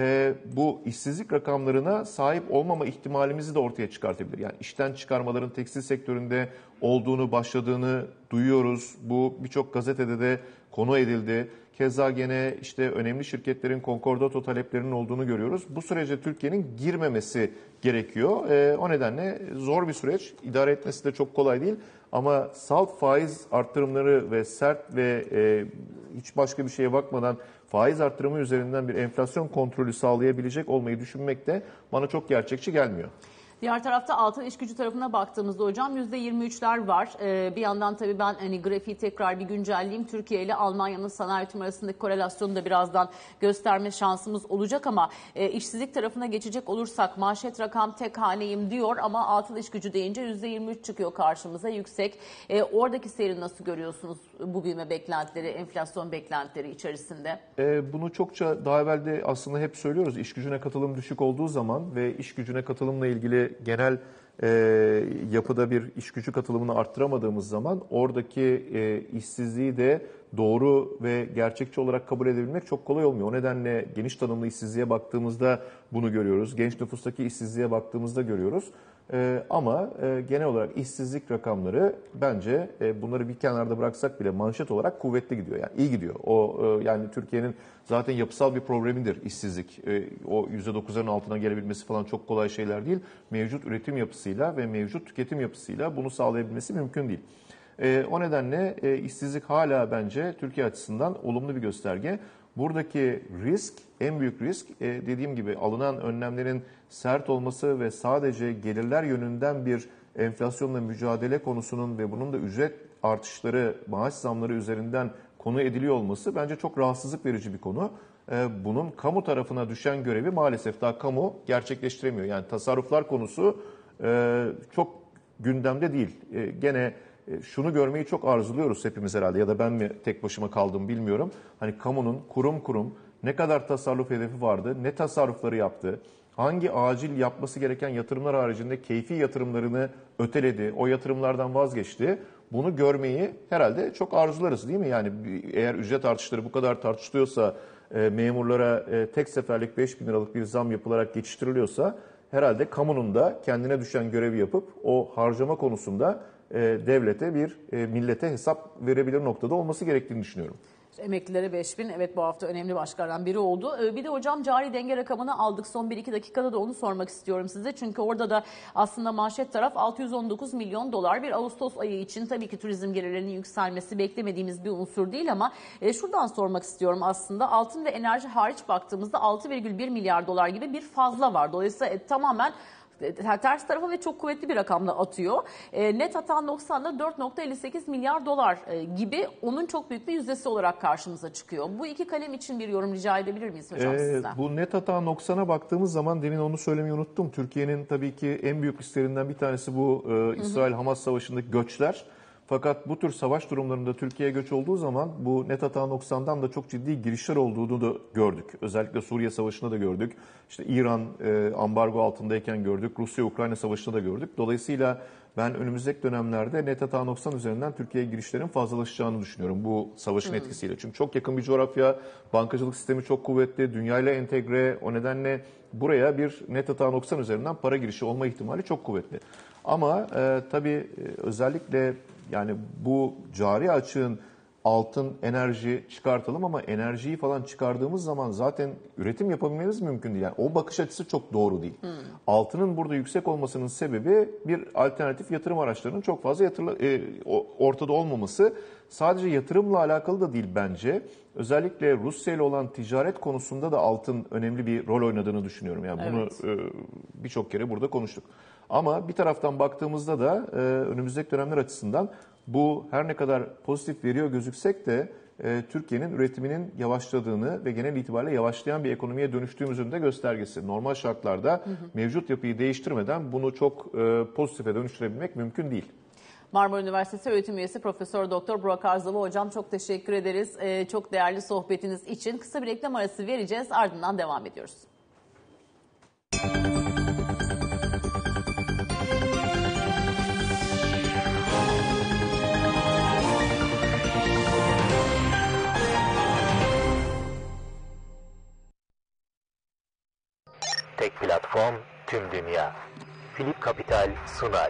bu işsizlik rakamlarına sahip olmama ihtimalimizi de ortaya çıkartabilir. Yani işten çıkarmaların tekstil sektöründe başladığını duyuyoruz. Bu birçok gazetede de konu edildi. Keza gene işte önemli şirketlerin konkordato taleplerinin olduğunu görüyoruz. Bu sürece Türkiye'nin girmemesi gerekiyor. O nedenle zor bir süreç. İdare etmesi de çok kolay değil. Ama salt faiz arttırımları ve sert ve hiç başka bir şeye bakmadan faiz arttırımı üzerinden bir enflasyon kontrolü sağlayabilecek olmayı düşünmek de bana çok gerçekçi gelmiyor. Diğer tarafta altın iş gücü tarafına baktığımızda hocam %23'ler var. Bir yandan tabii ben grafiği tekrar bir güncelleyeyim. Türkiye ile Almanya'nın sanayi üretimi arasındaki korelasyonu da birazdan gösterme şansımız olacak ama işsizlik tarafına geçecek olursak manşet rakam tek haneyim diyor ama altın iş gücü deyince %23 çıkıyor karşımıza, yüksek. Oradaki seyri nasıl görüyorsunuz, bu büyüme beklentileri, enflasyon beklentileri içerisinde? Bunu çokça daha evvel de aslında hep söylüyoruz. İş gücüne katılım düşük olduğu zaman ve iş gücüne katılımla ilgili genel yapıda bir iş gücü katılımını arttıramadığımız zaman oradaki işsizliği de doğru ve gerçekçi olarak kabul edebilmek çok kolay olmuyor. O nedenle geniş tanımlı işsizliğe baktığımızda bunu görüyoruz. Genç nüfustaki işsizliğe baktığımızda görüyoruz. Ama genel olarak işsizlik rakamları bence bunları bir kenarda bıraksak bile manşet olarak kuvvetli gidiyor. Yani iyi gidiyor. Yani Türkiye'nin zaten yapısal bir problemidir işsizlik. O %9'ların altına gelebilmesi falan çok kolay şeyler değil. Mevcut üretim yapısıyla ve mevcut tüketim yapısıyla bunu sağlayabilmesi mümkün değil. O nedenle işsizlik hala bence Türkiye açısından olumlu bir gösterge. Buradaki risk, en büyük risk dediğim gibi alınan önlemlerin sert olması ve sadece gelirler yönünden bir enflasyonla mücadele konusunun ve bunun da ücret artışları, maaş zamları üzerinden konu ediliyor olması bence çok rahatsızlık verici bir konu. Bunun kamu tarafına düşen görevi maalesef daha kamu gerçekleştiremiyor. Yani tasarruflar konusu çok gündemde değil. Gene şunu görmeyi çok arzuluyoruz hepimiz herhalde, ya da ben mi tek başıma kaldım bilmiyorum. Hani kamunun kurum ne kadar tasarruf hedefi vardı, ne tasarrufları yaptı, hangi acil yapması gereken yatırımlar haricinde keyfi yatırımlarını öteledi, o yatırımlardan vazgeçti. Bunu görmeyi herhalde çok arzularız değil mi? Yani eğer ücret artışları bu kadar tartışılıyorsa, memurlara tek seferlik 5.000 liralık bir zam yapılarak geçiştiriliyorsa herhalde kamunun da kendine düşen görevi yapıp o harcama konusunda devlete millete hesap verebilir noktada olması gerektiğini düşünüyorum. Emeklilere 5.000, evet, bu hafta önemli başlıklardan biri oldu. Bir de hocam cari denge rakamını aldık. Son 1-2 dakikada da onu sormak istiyorum size. Çünkü orada da aslında manşet taraf 619 milyon dolar. Bir Ağustos ayı için tabii ki turizm gelirlerinin yükselmesi beklemediğimiz bir unsur değil ama şuradan sormak istiyorum aslında. Altın ve enerji hariç baktığımızda 6,1 milyar dolar gibi bir fazla var. Dolayısıyla tamamen ters tarafa ve çok kuvvetli bir rakamla atıyor. Net hata noksanla 4,58 milyar dolar gibi onun çok büyük bir yüzdesi olarak karşımıza çıkıyor. Bu iki kalem için bir yorum rica edebilir miyiz hocam sizden? Bu net hata noksana baktığımız zaman demin onu söylemeyi unuttum. Türkiye'nin tabii ki en büyük risklerinden bir tanesi bu İsrail-Hamas savaşındaki göçler. Fakat bu tür savaş durumlarında Türkiye'ye göç olduğu zaman bu net hata noksandan da çok ciddi girişler olduğunu da gördük. Özellikle Suriye Savaşı'nda da gördük. İşte İran ambargo altındayken gördük. Rusya-Ukrayna Savaşı'nda da gördük. Dolayısıyla ben önümüzdeki dönemlerde net hata noksan üzerinden Türkiye'ye girişlerin fazlalaşacağını düşünüyorum bu savaşın etkisiyle. Çünkü çok yakın bir coğrafya, bankacılık sistemi çok kuvvetli, dünyayla entegre. O nedenle buraya bir net hata noksan üzerinden para girişi olma ihtimali çok kuvvetli. Ama tabii özellikle yani bu cari açığın altın, enerji çıkartalım ama enerjiyi falan çıkardığımız zaman zaten üretim yapabilmemiz mümkün değil. Yani o bakış açısı çok doğru değil. Altının burada yüksek olmasının sebebi bir alternatif yatırım araçlarının çok fazla ortada olmaması. Sadece yatırımla alakalı da değil bence. Özellikle Rusya ile olan ticaret konusunda da altın önemli bir rol oynadığını düşünüyorum. Yani bunu birçok kere burada konuştuk. Ama bir taraftan baktığımızda da önümüzdeki dönemler açısından bu her ne kadar pozitif veriyor gözüksek de Türkiye'nin üretiminin yavaşladığını ve genel itibariyle yavaşlayan bir ekonomiye dönüştüğümüzün de göstergesi. Normal şartlarda mevcut yapıyı değiştirmeden bunu çok pozitife dönüştürebilmek mümkün değil. Marmara Üniversitesi öğretim üyesi Profesör Doktor Burak Arzava hocam, çok teşekkür ederiz. Çok değerli sohbetiniz için. Kısa bir reklam arası vereceğiz, ardından devam ediyoruz. Tek platform, tüm dünya. Philip Capital sunar.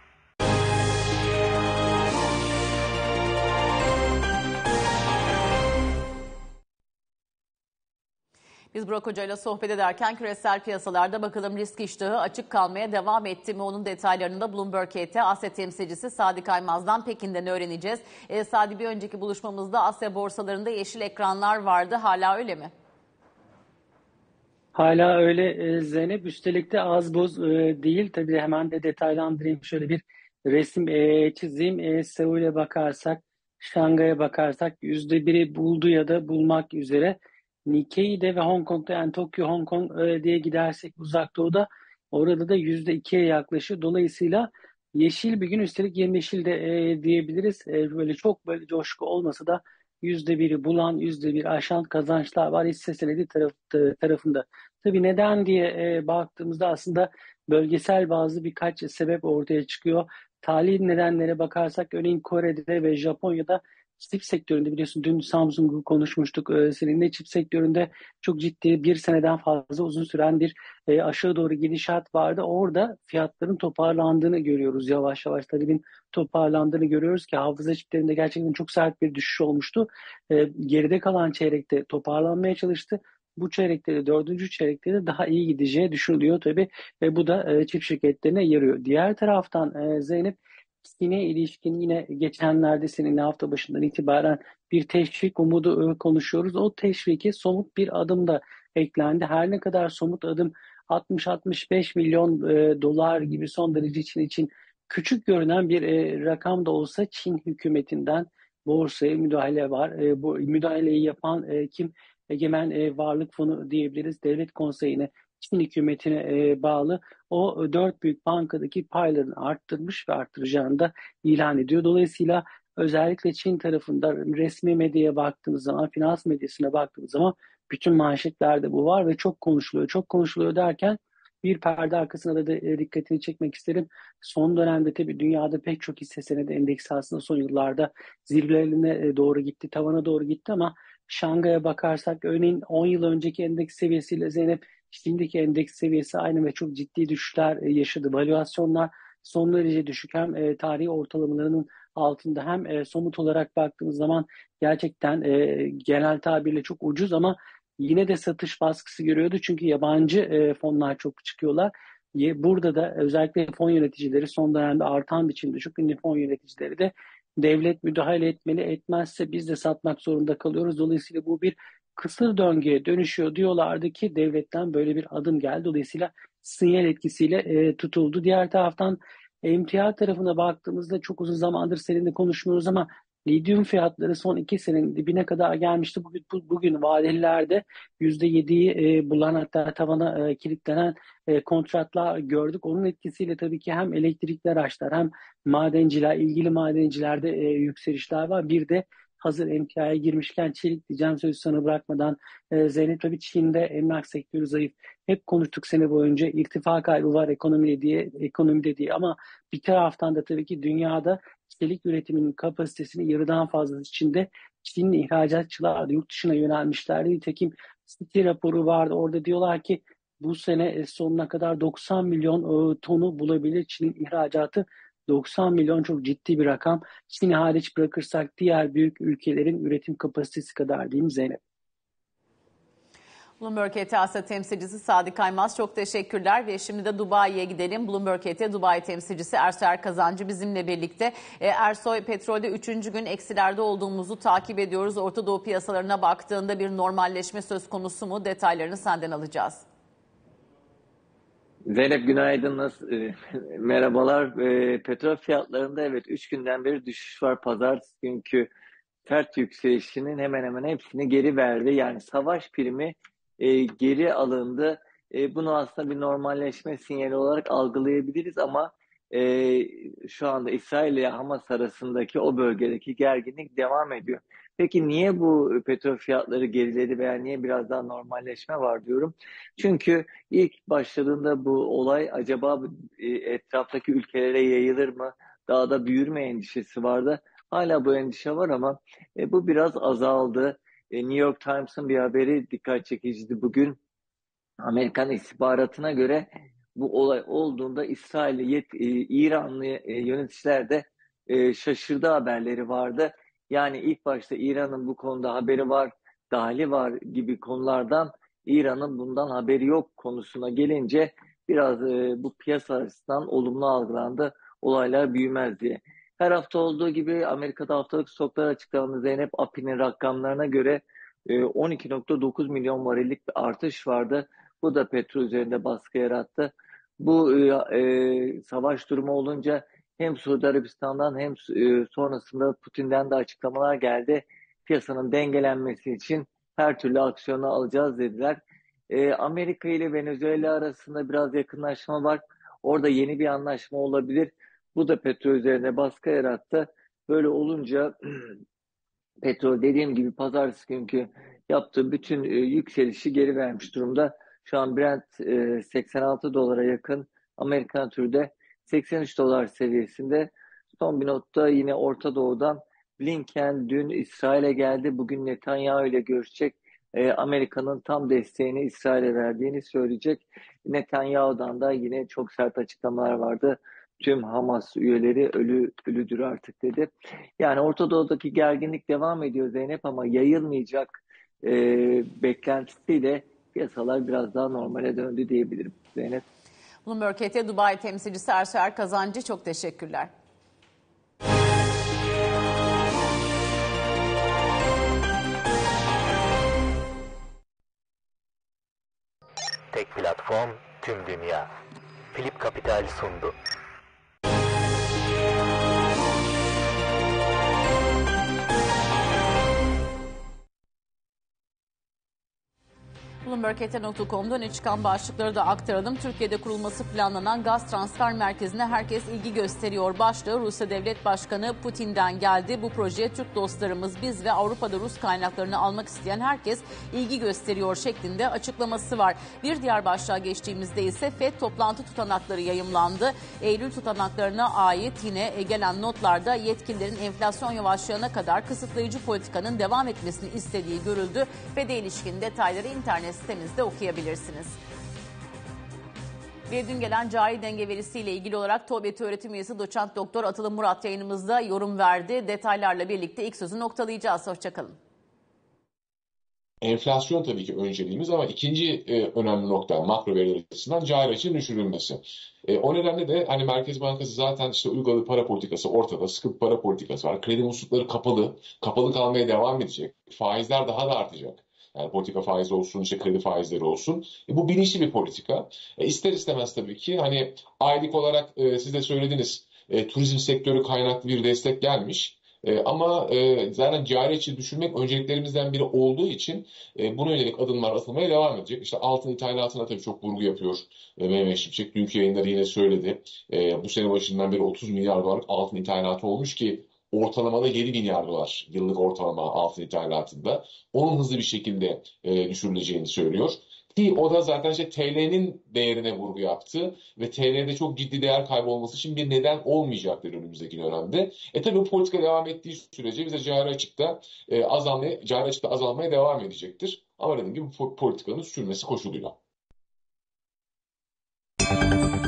Biz Burak Hoca ile sohbet ederken küresel piyasalarda bakalım risk iştahı açık kalmaya devam etti mi? Onun detaylarını da Bloomberg KT Asya temsilcisi Sadi Kaymaz'dan Pekin'den öğreneceğiz. Sadi, bir önceki buluşmamızda Asya borsalarında yeşil ekranlar vardı. Hala öyle mi? Hala öyle Zeynep. Üstelik de az buz değil. Tabii hemen de detaylandırayım. Şöyle bir resim çizeyim. Seul'e bakarsak, Şangay'a bakarsak %1'i buldu ya da bulmak üzere. Nikkei'de ve Hong Kong'da, yani Tokyo, Hong Kong diye gidersek Uzak Doğu'da, orada da %2'ye yaklaşıyor. Dolayısıyla yeşil bir gün, üstelik yemyeşil de diyebiliriz. Böyle çok böyle coşku olmasa da %1'i bulan, %1 aşan kazançlar var hisse senedi tarafında. Tabii neden diye baktığımızda aslında bölgesel bazı birkaç sebep ortaya çıkıyor. Tali nedenlere bakarsak örneğin Kore'de ve Japonya'da çip sektöründe, biliyorsun dün Samsung'u konuşmuştuk seninle, çip sektöründe çok ciddi, bir seneden fazla uzun süren bir aşağı doğru gidişat vardı. Orada fiyatların toparlandığını görüyoruz, yavaş yavaş talebin toparlandığını görüyoruz ki hafıza çiplerinde gerçekten çok sert bir düşüş olmuştu. Geride kalan çeyrekte toparlanmaya çalıştı. Bu çeyrekte de, dördüncü çeyrekte de daha iyi gideceği düşünülüyor tabii ve bu da çip şirketlerine yarıyor. Diğer taraftan Zeynep, Çin'e ilişkin yine geçenlerde, seninle hafta başından itibaren bir teşvik umudu konuşuyoruz. O teşviki somut bir adım da eklendi. Her ne kadar somut adım 60-65 milyon dolar gibi son derece Çin için küçük görünen bir rakam da olsa, Çin hükümetinden borsaya müdahale var. Bu müdahaleyi yapan kim? Egemen Varlık Fonu diyebiliriz. Devlet Konseyi'ne, Çin hükümetine bağlı. O dört büyük bankadaki paylarını arttırmış ve arttıracağını da ilan ediyor. Dolayısıyla özellikle Çin tarafında resmi medyaya baktığımız zaman, finans medyasına baktığımız zaman bütün manşetlerde bu var ve çok konuşuluyor. Çok konuşuluyor derken bir perde arkasına da dikkatini çekmek isterim. Son dönemde tabii dünyada pek çok hisse senedi endeksi aslında son yıllarda zirvelerine doğru gitti, tavana doğru gitti ama Şangay'a bakarsak örneğin 10 yıl önceki endeks seviyesiyle Zeynep, şimdiki endeks seviyesi aynı ve çok ciddi düşüşler yaşadı. Valuasyonlar son derece düşük, hem tarihi ortalamalarının altında, hem somut olarak baktığımız zaman gerçekten genel tabirle çok ucuz ama yine de satış baskısı görüyordu. Çünkü yabancı fonlar çok çıkıyorlar. Burada da özellikle fon yöneticileri son dönemde artan biçimde, çok ünlü fon yöneticileri de devlet müdahale etmeli, etmezse biz de satmak zorunda kalıyoruz. Dolayısıyla bu bir kısır döngüye dönüşüyor diyorlardı ki devletten böyle bir adım geldi. Dolayısıyla sinyal etkisiyle tutuldu. Diğer taraftan emtia tarafına baktığımızda çok uzun zamandır seninle konuşmuyoruz ama lityum fiyatları son 2 senenin dibine kadar gelmişti. Bugün vadelilerde %7'yi bulan, hatta tavana kilitlenen kontratlar gördük. Onun etkisiyle tabii ki hem elektrikli araçlar hem madenciler, ilgili madencilerde yükselişler var. Bir de hazır emtiaya girmişken çelik diyeceğim, sözü sana bırakmadan. Zeynep, tabii Çin'de emlak sektörü zayıf. Hep konuştuk sene boyunca, irtifa kaybı var ekonomide diye, ama bir taraftan da tabii ki dünyada çelik üretiminin kapasitesini yarıdan fazlası Çin'de. Çinli ihracatçılar da yurt dışına yönelmişlerdi. Nitekim Citi raporu vardı. Orada diyorlar ki bu sene sonuna kadar 90 milyon tonu bulabilir Çin'in ihracatı. 90 milyon çok ciddi bir rakam. Çin'i hariç bırakırsak diğer büyük ülkelerin üretim kapasitesi kadar, değil mi Zeynep? Bloomberg ET Asya temsilcisi Sadi Kaymaz, çok teşekkürler ve şimdi de Dubai'ye gidelim. Bloomberg ET Dubai temsilcisi Ersoy Kazancı bizimle birlikte. Ersoy, petrolde 3. gün eksilerde olduğumuzu takip ediyoruz. Orta Doğu piyasalarına baktığında bir normalleşme söz konusu mu? Detaylarını senden alacağız. Zeynep, günaydın. Merhabalar. Petrol fiyatlarında evet 3 günden beri düşüş var. Pazartesi günkü sert yükselişinin hemen hemen hepsini geri verdi. Yani savaş primi geri alındı. Bunu aslında bir normalleşme sinyali olarak algılayabiliriz, ama şu anda İsrail ile Hamas arasındaki o bölgedeki gerginlik devam ediyor. Peki niye bu petrol fiyatları geriledi veya niye biraz daha normalleşme var diyorum? Çünkü ilk başladığında bu olay acaba etraftaki ülkelere yayılır mı? Daha da büyür mü endişesi vardı. Hala bu endişe var, ama bu biraz azaldı. New York Times'ın bir haberi dikkat çekiciydi bugün. Amerikan istihbaratına göre bu olay olduğunda İranlı yöneticiler de şaşırdı haberleri vardı. Yani ilk başta İran'ın bu konuda haberi var, dahili var gibi konulardan İran'ın bundan haberi yok konusuna gelince biraz bu piyasa açısından olumlu algılandı. Olaylar büyümez diye. Her hafta olduğu gibi Amerika'da haftalık stoklar açıklandı. Zeynep, API'nin rakamlarına göre 12,9 milyon varillik bir artış vardı. Bu da petrol üzerinde baskı yarattı. Bu savaş durumu olunca hem Suudi Arabistan'dan hem sonrasında Putin'den de açıklamalar geldi. Piyasanın dengelenmesi için her türlü aksiyonu alacağız dediler. Amerika ile Venezuela arasında biraz yakınlaşma var. Orada yeni bir anlaşma olabilir. Bu da petrol üzerine baskı yarattı. Böyle olunca petrol, dediğim gibi, pazartesi günkü yaptığı bütün yükselişi geri vermiş durumda. Şu an Brent 86 dolara yakın, Amerikan türde 83 dolar seviyesinde. Son bir notta yine Orta Doğu'dan Blinken dün İsrail'e geldi. Bugün Netanyahu ile görüşecek. Amerika'nın tam desteğini İsrail'e verdiğini söyleyecek. Netanyahu'dan da yine çok sert açıklamalar vardı. Tüm Hamas üyeleri ölüdür artık dedi. Yani Orta Doğu'daki gerginlik devam ediyor Zeynep, ama yayılmayacak beklentisiyle piyasalar biraz daha normale döndü diyebilirim Zeynep. Bloomberg ET Dubai temsilcisi Ersoy Kazancı, çok teşekkürler. Tek platform, tüm dünya. Philip Capital sundu. Bloomberg.com.'da öne çıkan başlıkları da aktaralım. Türkiye'de kurulması planlanan gaz transfer merkezine herkes ilgi gösteriyor. Başlığı Rusya Devlet Başkanı Putin'den geldi. Bu projeye Türk dostlarımız, biz ve Avrupa'da Rus kaynaklarını almak isteyen herkes ilgi gösteriyor şeklinde açıklaması var. Bir diğer başlığa geçtiğimizde ise FED toplantı tutanakları yayımlandı. Eylül tutanaklarına ait yine gelen notlarda yetkililerin enflasyon yavaşlayana kadar kısıtlayıcı politikanın devam etmesini istediği görüldü. FED'e ilişkin detayları internet sitemizde okuyabilirsiniz. Ve dün gelen cari denge verisiyle ilgili olarak TOBİ öğretim üyesi doçent doktor Atılı Murat yayınımızda yorum verdi. Detaylarla birlikte ilk sözü noktalayacağız. Hoşçakalın. Enflasyon tabii ki önceliğimiz, ama ikinci önemli nokta makro veriler açısından cari açığın düşürülmesi. O nedenle de hani Merkez Bankası zaten işte uyguladığı para politikası ortada, sıkı bir para politikası var. Kredi muslukları kapalı kalmaya devam edecek. Faizler daha da artacak. Yani politika faizi olsun, işte kredi faizleri olsun. Bu bilinçli bir politika. İster istemez tabii ki hani aylık olarak siz de söylediniz, turizm sektörü kaynaklı bir destek gelmiş. Ama zaten cari açığı düşürmek önceliklerimizden biri olduğu için buna yönelik adımlar atılmaya devam edecek. İşte altın ithalatına tabii çok vurgu yapıyor Mehmet Şimşek. Dünkü yayınları yine söyledi. Bu sene başından beri 30 milyar dolarlık altın ithalatı olmuş ki ortalamada 7 milyar dolar yıllık ortalama altın ithalatında. Onun hızlı bir şekilde düşürüleceğini söylüyor. Ki o da zaten işte TL'nin değerine vurgu yaptı ve TL'de çok ciddi değer kaybolması için bir neden olmayacaktır önümüzdeki dönemde. Tabii bu politika devam ettiği sürece bize cari açıkta azalmaya devam edecektir. Ama dediğim gibi bu politikanın sürmesi koşuluyla.